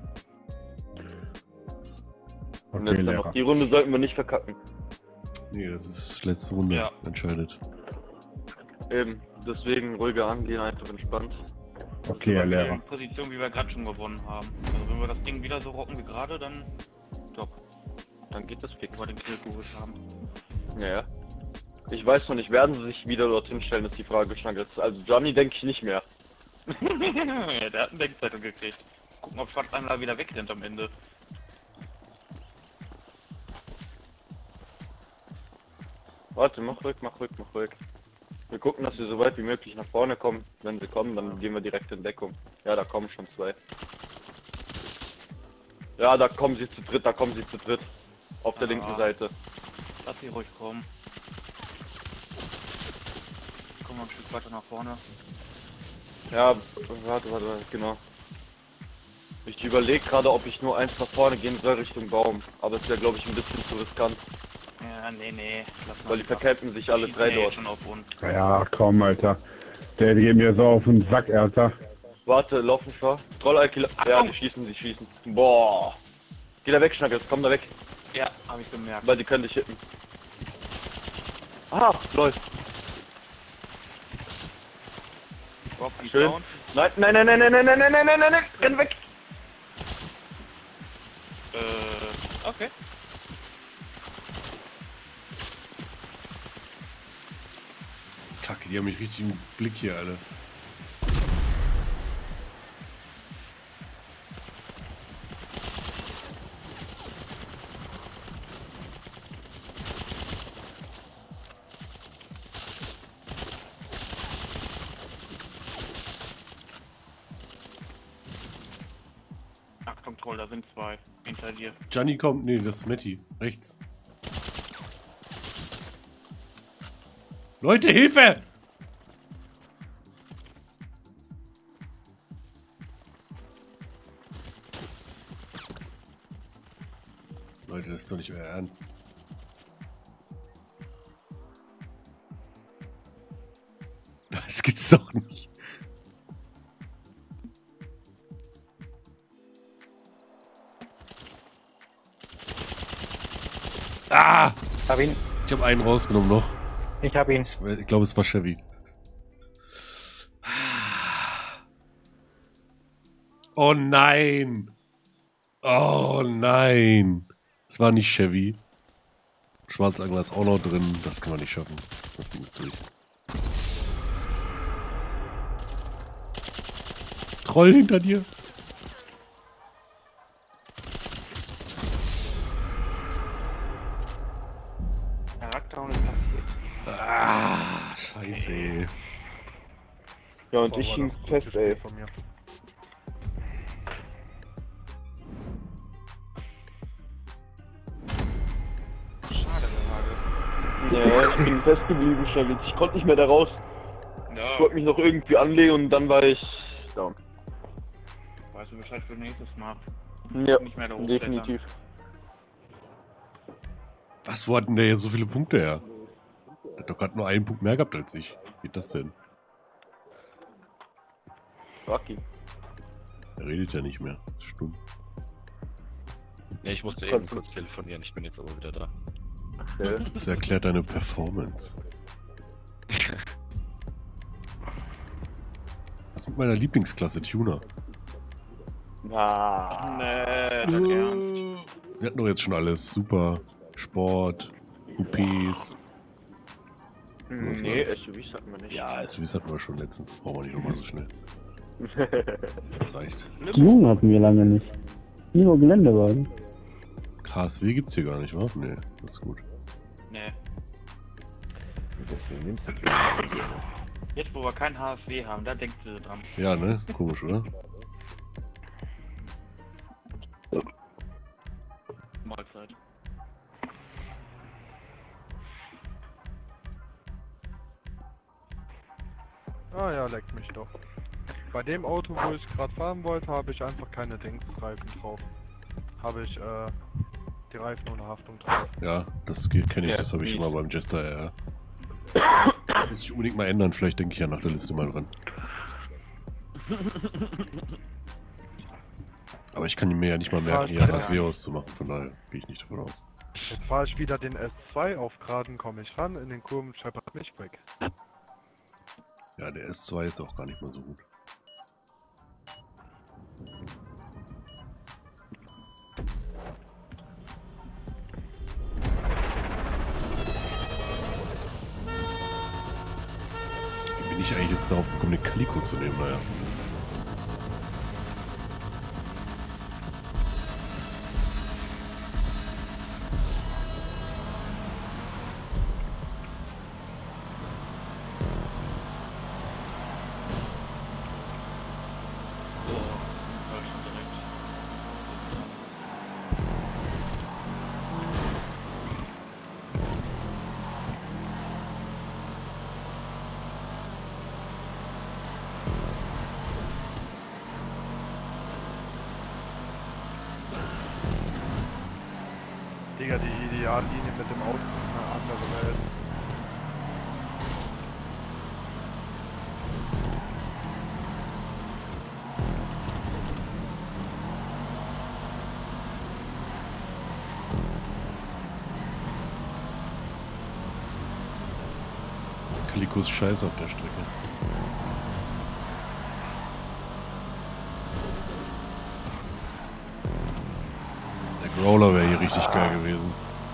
Und Okay, jetzt dann Lehrer. noch die Runde sollten wir nicht verkacken. Nee, das ist letzte Runde. Ja. Entscheidet. Eben, deswegen ruhiger angehen, einfach entspannt. Okay, Herr Lehrer. In Position, wie wir gerade schon gewonnen haben. Also wenn wir das Ding wieder so rocken wie gerade, dann top. Dann geht das fix. Wenn wir den Kill geholt haben. Ja, ja. Ich weiß noch nicht, werden sie sich wieder dorthin stellen, ist die Frage, Schnackels. Also Johnny denke ich nicht mehr. Ja, der hat einen Denkzettel gekriegt. Gucken, ob Schwarz einmal wieder wegrennt am Ende. Warte, mach ruhig, mach ruhig, mach ruhig. Wir gucken, dass wir so weit wie möglich nach vorne kommen. Wenn sie kommen, dann gehen wir direkt in Deckung. Ja, da kommen schon zwei. Ja, da kommen sie zu dritt, da kommen sie zu dritt. Auf der Ah. linken Seite. Lass sie ruhig kommen. Kommen wir ein Stück weiter nach vorne. Ja, warte, warte, warte, genau. Ich überlege gerade, ob ich nur eins nach vorne gehen soll Richtung Baum. Aber es wäre, glaube ich, ein bisschen zu riskant. Ja, nee, nee. Lass mal Weil die vercampen sich alle Die drei sind ja dort. schon auf uns. Ja, komm, Alter. Der geht mir so auf den Sack, Alter. Warte, laufen vor. Troll-Alkila. Ja, die schießen, die schießen. Boah. Geh da weg, Schnackels, komm da weg. Ja, hab ich gemerkt. Weil die können dich hitten. Ah, läuft. Rob, die Schön. down. Nein, nein, nein, nein, nein, nein, nein, nein, nein, nein, nein, nein, renn weg. Äh, okay. Kacke, die haben mich richtig im Blick hier, alle. Achtung, Troll, da sind zwei. Hinter dir. Gianni kommt, nee, das ist Matti. Rechts. Leute, Hilfe! Leute, das ist doch nicht euer Ernst. Das gibt's doch nicht. Ah! Hab ihn. Ich habe einen rausgenommen noch. Ich hab ihn. Ich, ich glaube, es war Chevy. Oh nein! Oh nein! Es war nicht Chevy. Schwarzangler ist auch noch drin. Das kann man nicht schaffen. Das Ding ist durch. Troll hinter dir. Charakter ist passiert. Ah, scheiße. Ey. Ja, und Oh, ich war hing das gut fest, ey. gespielt von mir. Schade, der Hage. Ja, ich bin festgeblieben, Schnackels. Ich konnte nicht mehr da raus. Ja, Ich wollte mich noch irgendwie anlegen und dann war ich down. weißt du Bescheid für nächstes Mal. Ja, Nicht mehr da hochklettern. definitiv. Was, wo hat denn der hier so viele Punkte her? Der hat doch gerade nur einen Punkt mehr gehabt als ich. Wie geht das denn? Rocky. Er redet ja nicht mehr. Das ist stumm. Ja, ich musste eben Kannst du- kurz telefonieren, ich bin jetzt aber wieder da. Okay. Das erklärt deine Performance. Was ist mit meiner Lieblingsklasse, Tuner? Ah. Nee, das ernst. Wir hatten doch jetzt schon alles. Super. Sport, U Ps. Nee, S U Vs hatten wir nicht. Ja, S U Vs hatten wir schon letztens. Brauchen wir nicht nochmal so schnell. Das reicht. Jungen hatten wir lange nicht. Nie nur Geländewagen. K S W gibt's hier gar nicht, wa? Nee, das ist gut. Nee. Deswegen nimmst du Jetzt, wo wir kein H F W haben, da denkst du dran. Ja, ne? Komisch, oder? Mahlzeit. Ah ja, leckt mich doch. Bei dem Auto, wo ich gerade fahren wollte, habe ich einfach keine Dingsreifen drauf. Habe ich äh, die Reifen ohne Haftung drauf. Ja, das kenne ich, Ja, das habe ich wie? immer beim Jester, ja. Das muss ich unbedingt mal ändern, vielleicht denke ich ja nach der Liste mal dran. Aber ich kann mir ja nicht mal merken, hier Ja. H S W auszumachen, von daher gehe ich nicht davon aus. Jetzt fahre ich wieder den S zwei auf Geraden, komme ich ran, in den Kurven scheppert mich weg. Ja, der S zwei ist auch gar nicht mal so gut. Wie bin ich eigentlich jetzt darauf gekommen, den Calico zu nehmen? Naja. Digga, die Ideallinie mit dem Auto ist eine andere Welt. Calico ist scheiße auf der Strecke. Der Growler wäre hier richtig geil gewesen.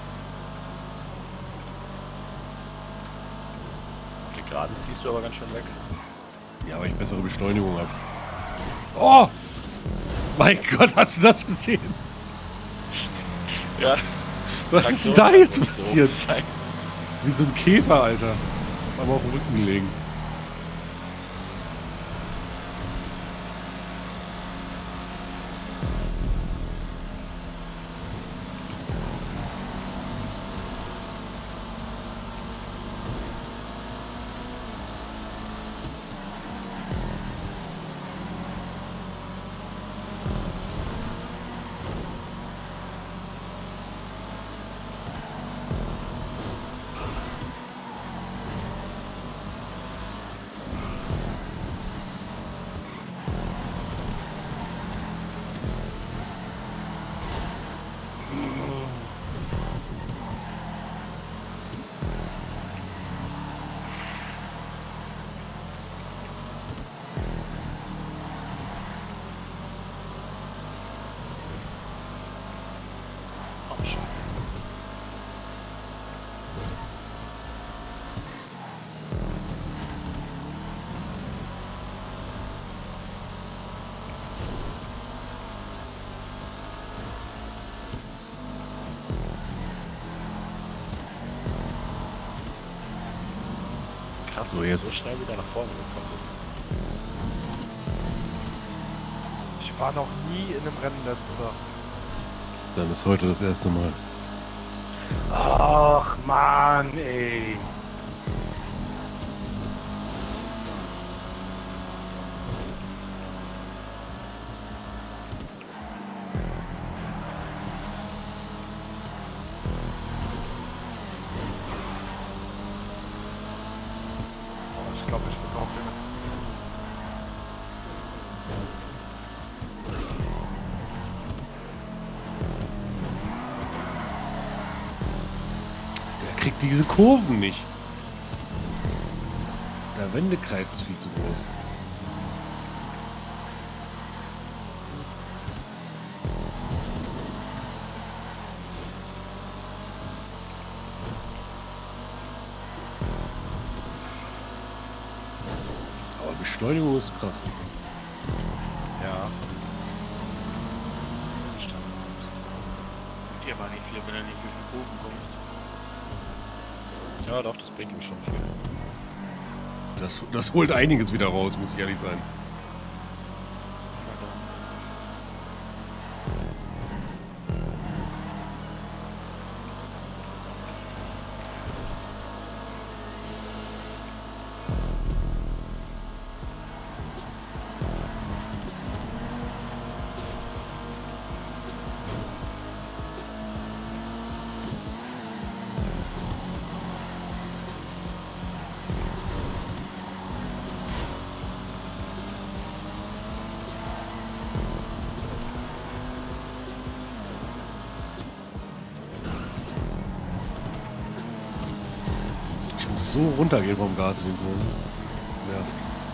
Okay, gerade ziehst du aber ganz schön weg. Ja, weil ich bessere Beschleunigung habe. Oh! Mein Gott, hast du das gesehen? Ja. Was ist denn da jetzt passiert? Wie so ein Käfer, Alter. Aber auf den Rücken legen. Krass, So, jetzt. so schnell wieder nach vorne gekommen bist. Ich war noch nie in einem Rennen letzter. Dann ist heute das erste Mal. Ach, Mann, ey. Ich glaube, ich bin auch den. Der kriegt diese Kurven nicht. Der Wendekreis ist viel zu groß. Aber Beschleunigung ist krass. Ja. Dir war nicht viel, wenn er nicht durch den Kurven kommt. Ja, doch, das bringt ihm schon viel. Das, das holt einiges wieder raus, muss ich ehrlich sein. Ich muss so runtergehen vom Gas in den Kurven. Das nervt.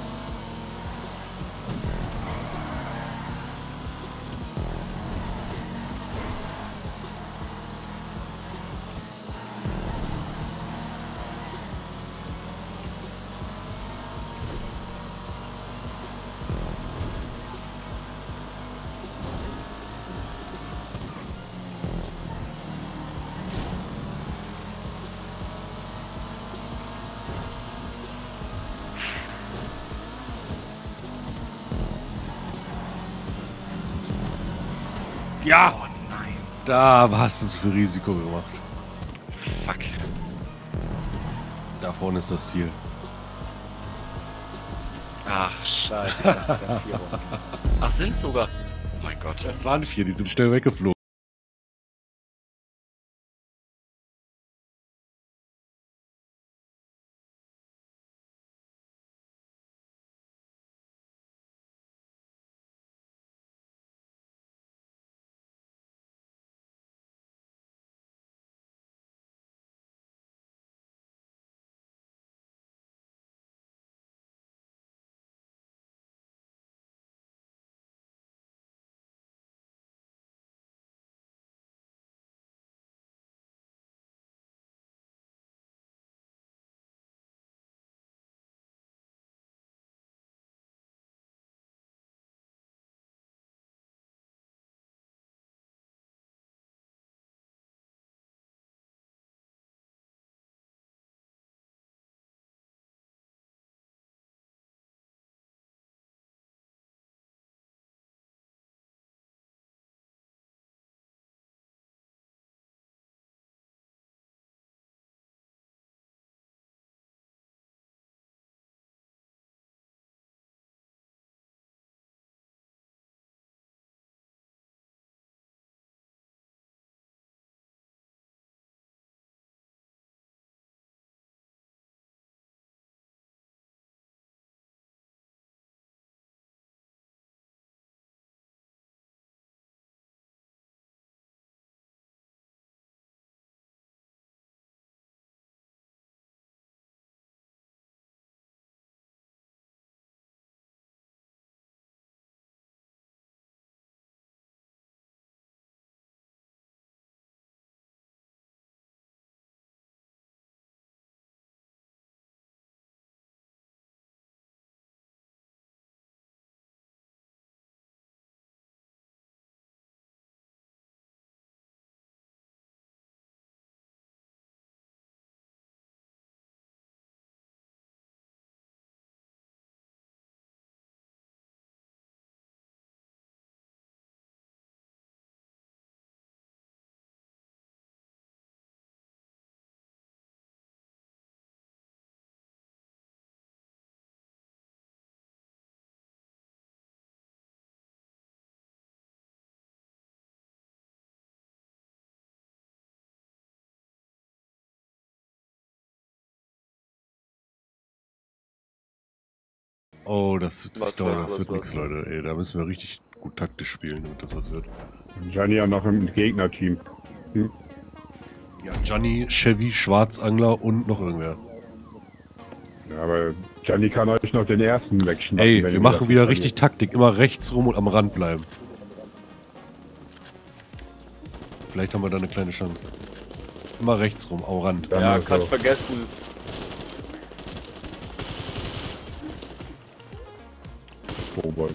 Ja! Oh nein. Da hast du es für Risiko gemacht. Fuck. Da vorne ist das Ziel. Ach, scheiße. Ich dachte, es wären vier Runden. Ach, sind sogar. Oh mein Gott. Das waren vier, die sind schnell weggeflogen. Oh, das, das, Was, glaube, was, das was, wird was, nichts, Leute. Ey, da müssen wir richtig gut taktisch spielen, damit das was wird. Gianni auch noch im Gegnerteam. Hm? Ja, Gianni, Chevy, Schwarzangler und noch irgendwer. Ja, aber Gianni kann euch noch den ersten wegschnappen. Ey, wenn wir ihr machen das wieder verliert. richtig Taktik. Immer rechts rum und am Rand bleiben. Vielleicht haben wir da eine kleine Chance. Immer rechts rum, am Rand. Ja, kannst vergessen. Kobold.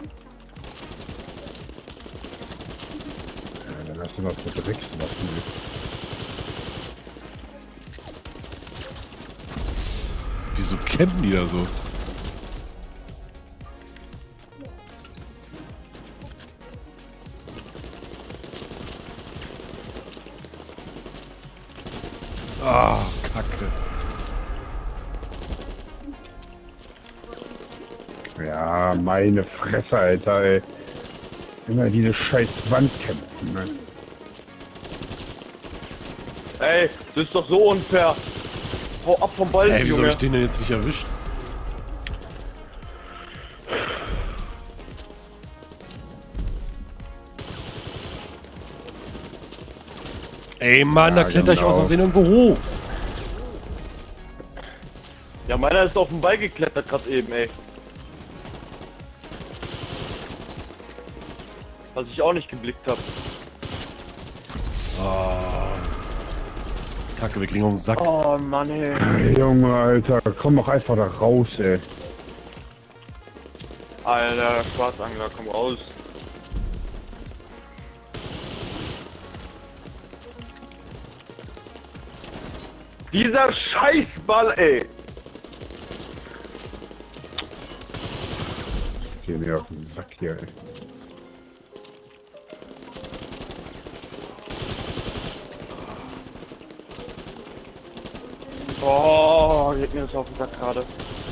Ja, dann hast du noch so Drecksmassen. Die Wieso campen die da so? Ah, Kacke. Ja, meine Fresse, Alter, ey. Immer diese scheiß Wand kämpfen, ne? Ey, das ist doch so unfair. Hau ab vom Ball, Ey, wieso Junge. hab ich den denn jetzt nicht erwischt? Ey, Mann, Ja, da kletter ich genau. aus Versehen irgendwo hoch. Ja, meiner ist auf den Ball geklettert gerade eben, ey. Was ich auch nicht geblickt hab. Oh. Kacke, wir kriegen auf den Sack. Oh Mann, ey. Ey, Junge, Alter, komm doch einfach da raus, ey. Alter, Schwarzangler, komm raus. Dieser Scheißball, ey. Geh mir auf den Sack hier, ey. Oh, geht mir das auf den Sack gerade.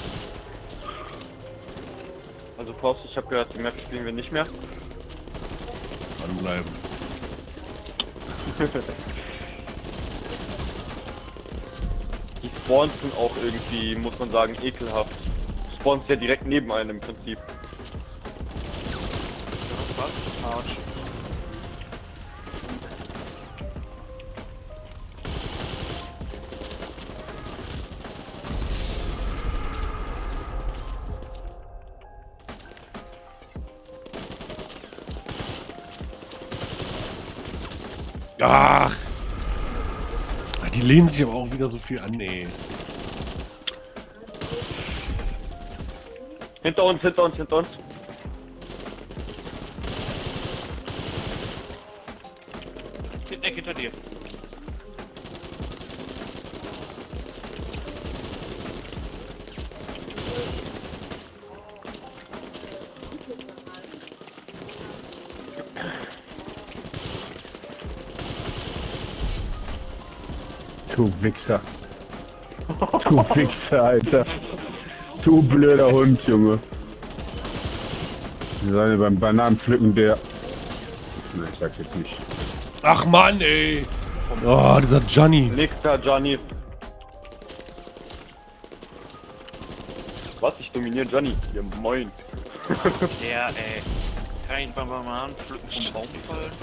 Also Faust, ich habe gehört, die Map spielen wir nicht mehr. Anbleiben. Die Spawns sind auch irgendwie, muss man sagen, ekelhaft. Spawns ja direkt neben einem im Prinzip. Was? Arsch. Ach. Die lehnen sich aber auch wieder so viel an, ey. Hinter uns, hinter uns, hinter uns. Hinter, hinter dir. Du Wichser. Du Wichser, Alter. Du blöder Hund, Junge. Wir sollen beim Bananenpflücken der... Ne, ich sag jetzt nicht. Ach Mann, ey. Oh, dieser Johnny. Nix da, Johnny. Was? Ich dominiere Johnny. Ja, moin. Der, ey. Kann ich beim Bananen pflücken vom Baum fallen?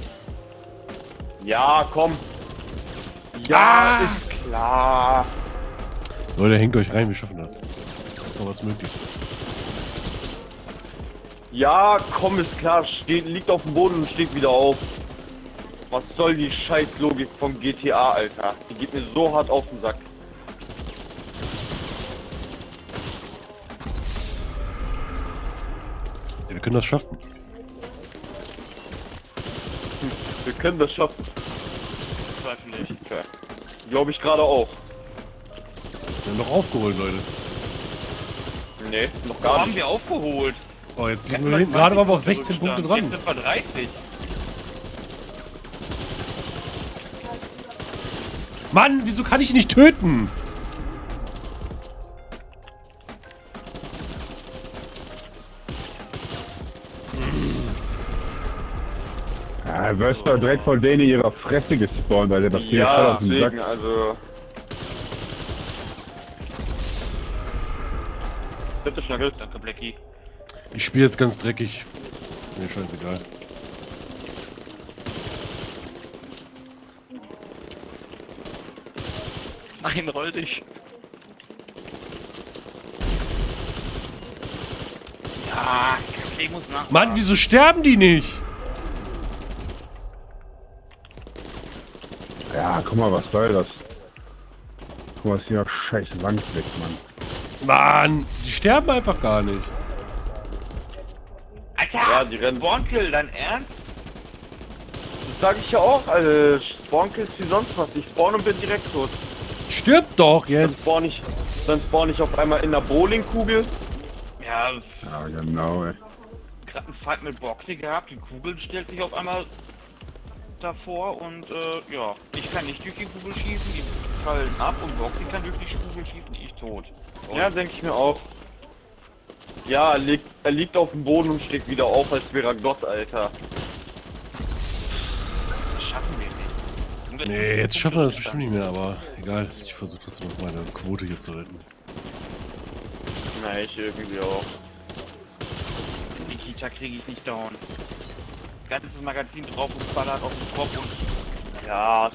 Ja, komm. Ja, Ah. ist klar. Leute, hängt euch rein, wir schaffen das. Da ist noch was möglich. Ja, komm, ist klar. Steht, liegt auf dem Boden und steht wieder auf. Was soll die Scheißlogik vom G T A, Alter? Die geht mir so hart auf den Sack. Ja, wir können das schaffen. Hm, wir können das schaffen. Zweifel nicht. Okay. Glaube ich gerade auch. Wir haben doch aufgeholt, Leute. Nee, noch Wo gar haben nicht. wir aufgeholt? Oh, jetzt liegen wir hinten. Gerade waren wir auf sechzehn Punkte dran. Jetzt sind wir dreißig. Mann, wieso kann ich ihn nicht töten? Ja, du wirst doch direkt von denen in ihrer Fresse gespawnt, weil der das hier voll Ja, auf den Sack. deswegen, also... Bitte schnell. Danke, Blackie. Ich spiele jetzt ganz dreckig. Mir scheißegal. Nein, roll dich. Ja, ich muss nach. Mann, wieso sterben die nicht? Ja, guck mal, was soll das? Guck mal, was hier noch scheiß Wand weg, Mann. Mann, die sterben einfach gar nicht. Alter, Ja, die rennen. Spawnkill, dein Ernst? Das sag ich ja auch, Alter. Spawn-Kills wie sonst was. Ich spawn und bin direkt tot. Stirb doch Dann jetzt. spawn ich... Dann spawn ich auf einmal in der Bowlingkugel. Ja, Ja, genau, ey. gerade einen Fight mit Boxy gehabt, die Kugel stellt sich auf einmal davor und äh, ja, ich kann nicht durch die Kugel schießen, die fallen ab und Boxy kann durch die Kugel schießen, ich tot. Und Ja, denke ich mir auch. Ja, er liegt, er liegt auf dem Boden und steht wieder auf, als wäre er Gott, Alter. das schaffen wir nicht. Und Nee, jetzt schaffen wir das bestimmt nicht mehr, aber egal. Ich versuche trotzdem noch meine Quote hier zu retten. Na, ich irgendwie auch. Die Kita kriege ich nicht down. Ganzes Magazin drauf und ballert auf den Kopf und Ja.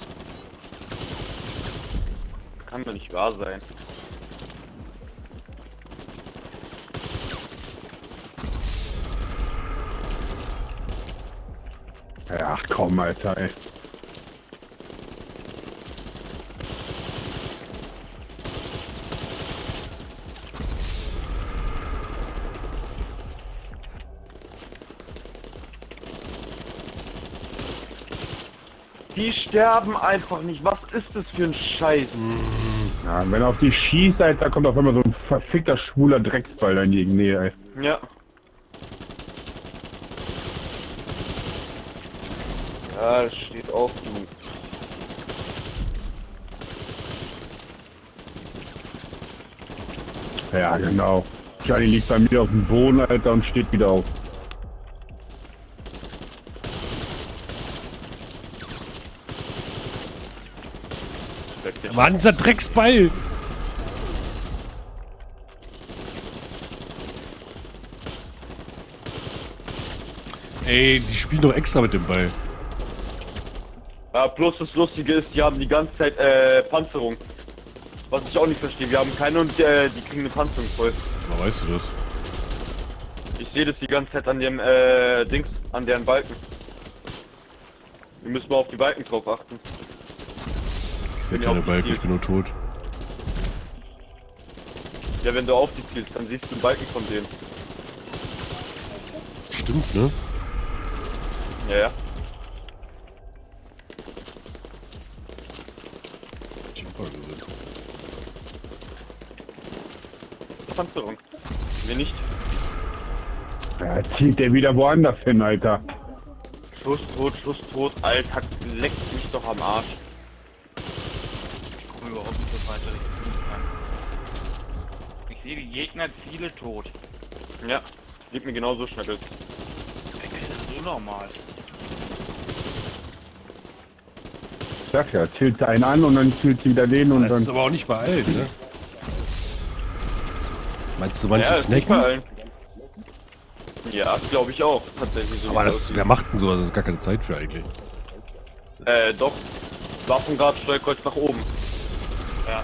Kann doch nicht wahr sein. Ja, ach komm, Alter, ey. Die sterben einfach nicht. Was ist das für ein Scheiß? Ja, wenn er auf die schießt, Alter, kommt auf einmal so ein verfickter, schwuler Drecksball da in die Nähe, ey. Ja. Ja, das steht auf, du. Ja, genau. Johnny liegt bei mir auf dem Boden, Alter, und steht wieder auf. Mann, dieser Drecksball! Ey, die spielen doch extra mit dem Ball. Ja, plus das Lustige ist, die haben die ganze Zeit äh, Panzerung. Was ich auch nicht verstehe. Wir haben keine und äh, die kriegen eine Panzerung voll. Woher weißt du das? Ich sehe das die ganze Zeit an dem äh, Dings, an deren Balken. Wir müssen mal auf die Balken drauf achten. Ich sehe keine Balken, ich bin nur tot. Ja, wenn du auf die zielst, dann siehst du den Balken von denen. Stimmt, ne? Ja, ja. Panzerung. Wir nicht. Ja, zieht der wieder woanders hin, Alter. Schuss tot, Schuss tot, Alter, leckt mich doch am Arsch. ich komme überhaupt nicht so weiter, ich tun kann. Ich sehe die Gegner viele tot. Ja, geht mir genauso schnackelt. Das ist so normal. Ich sag ja, zählt sie einen an und dann zählt sie wieder den und Das dann... ist aber auch nicht bei allen, ne? Meinst du, manche Ja, ist nicht bei snacken? allen. Ja, glaube ich auch, tatsächlich so. Aber das, wer macht denn sowas? Das ist gar keine Zeit für eigentlich. Äh, doch. Waffengrad, Steuerkreuz nach oben. Ja.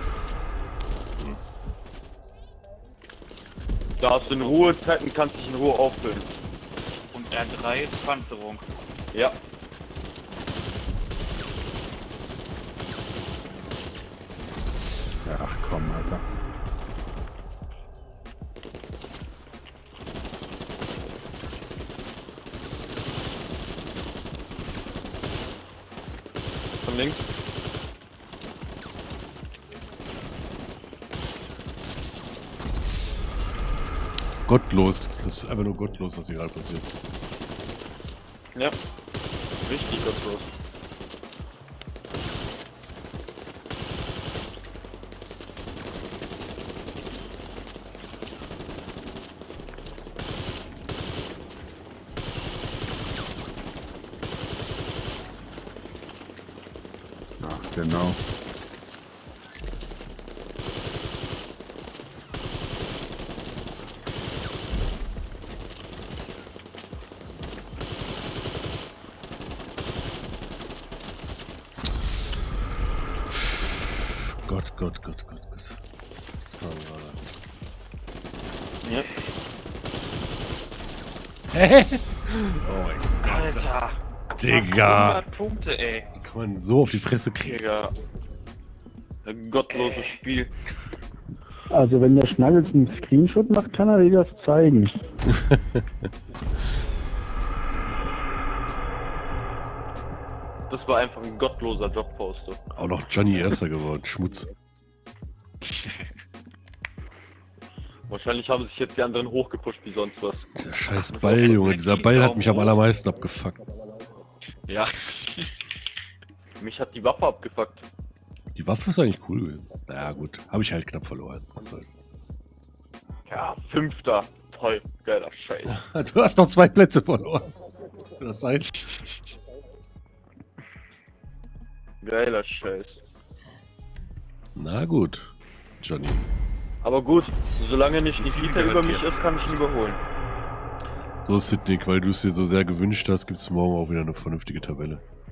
Da hast du in Ruhe Zeit und kannst dich in Ruhe auffüllen. Und R drei ist Panzerung. Ja. Ja, ach komm, Alter. Von links. Gottlos. Das ist einfach nur gottlos, was hier gerade passiert. Ja. Richtig gottlos. Ach, genau. Gott, Gott, Gott, Gott, Gott. Das war gerade. Ja. Hä? Oh mein Gott, das... Alter. Digga! hundert Punkte, ey. Wie kann man so auf die Fresse kriegen? Digga. Ein gottloses Spiel. Also wenn der Schnuggles einen Screenshot macht, kann er dir das zeigen. Das war einfach ein gottloser Jogposter. Auch noch Johnny Erster geworden, Schmutz. Wahrscheinlich haben sich jetzt die anderen hochgepusht wie sonst was. Dieser scheiß Ball, Junge. Dieser Ball hat mich am allermeisten abgefuckt. Ja. Mich hat die Waffe abgefuckt. Die Waffe ist eigentlich cool gewesen. Naja, gut. Habe ich halt knapp verloren. Was soll's. Ja, Fünfter. Toll. Geiler Scheiß. Du hast noch zwei Plätze verloren. Kann das sein? Geiler Scheiß. Na gut, Johnny. Aber gut, solange nicht Nikita über mich ist, kann ich ihn überholen. So, Sidney, weil du es dir so sehr gewünscht hast, gibt es morgen auch wieder eine vernünftige Tabelle.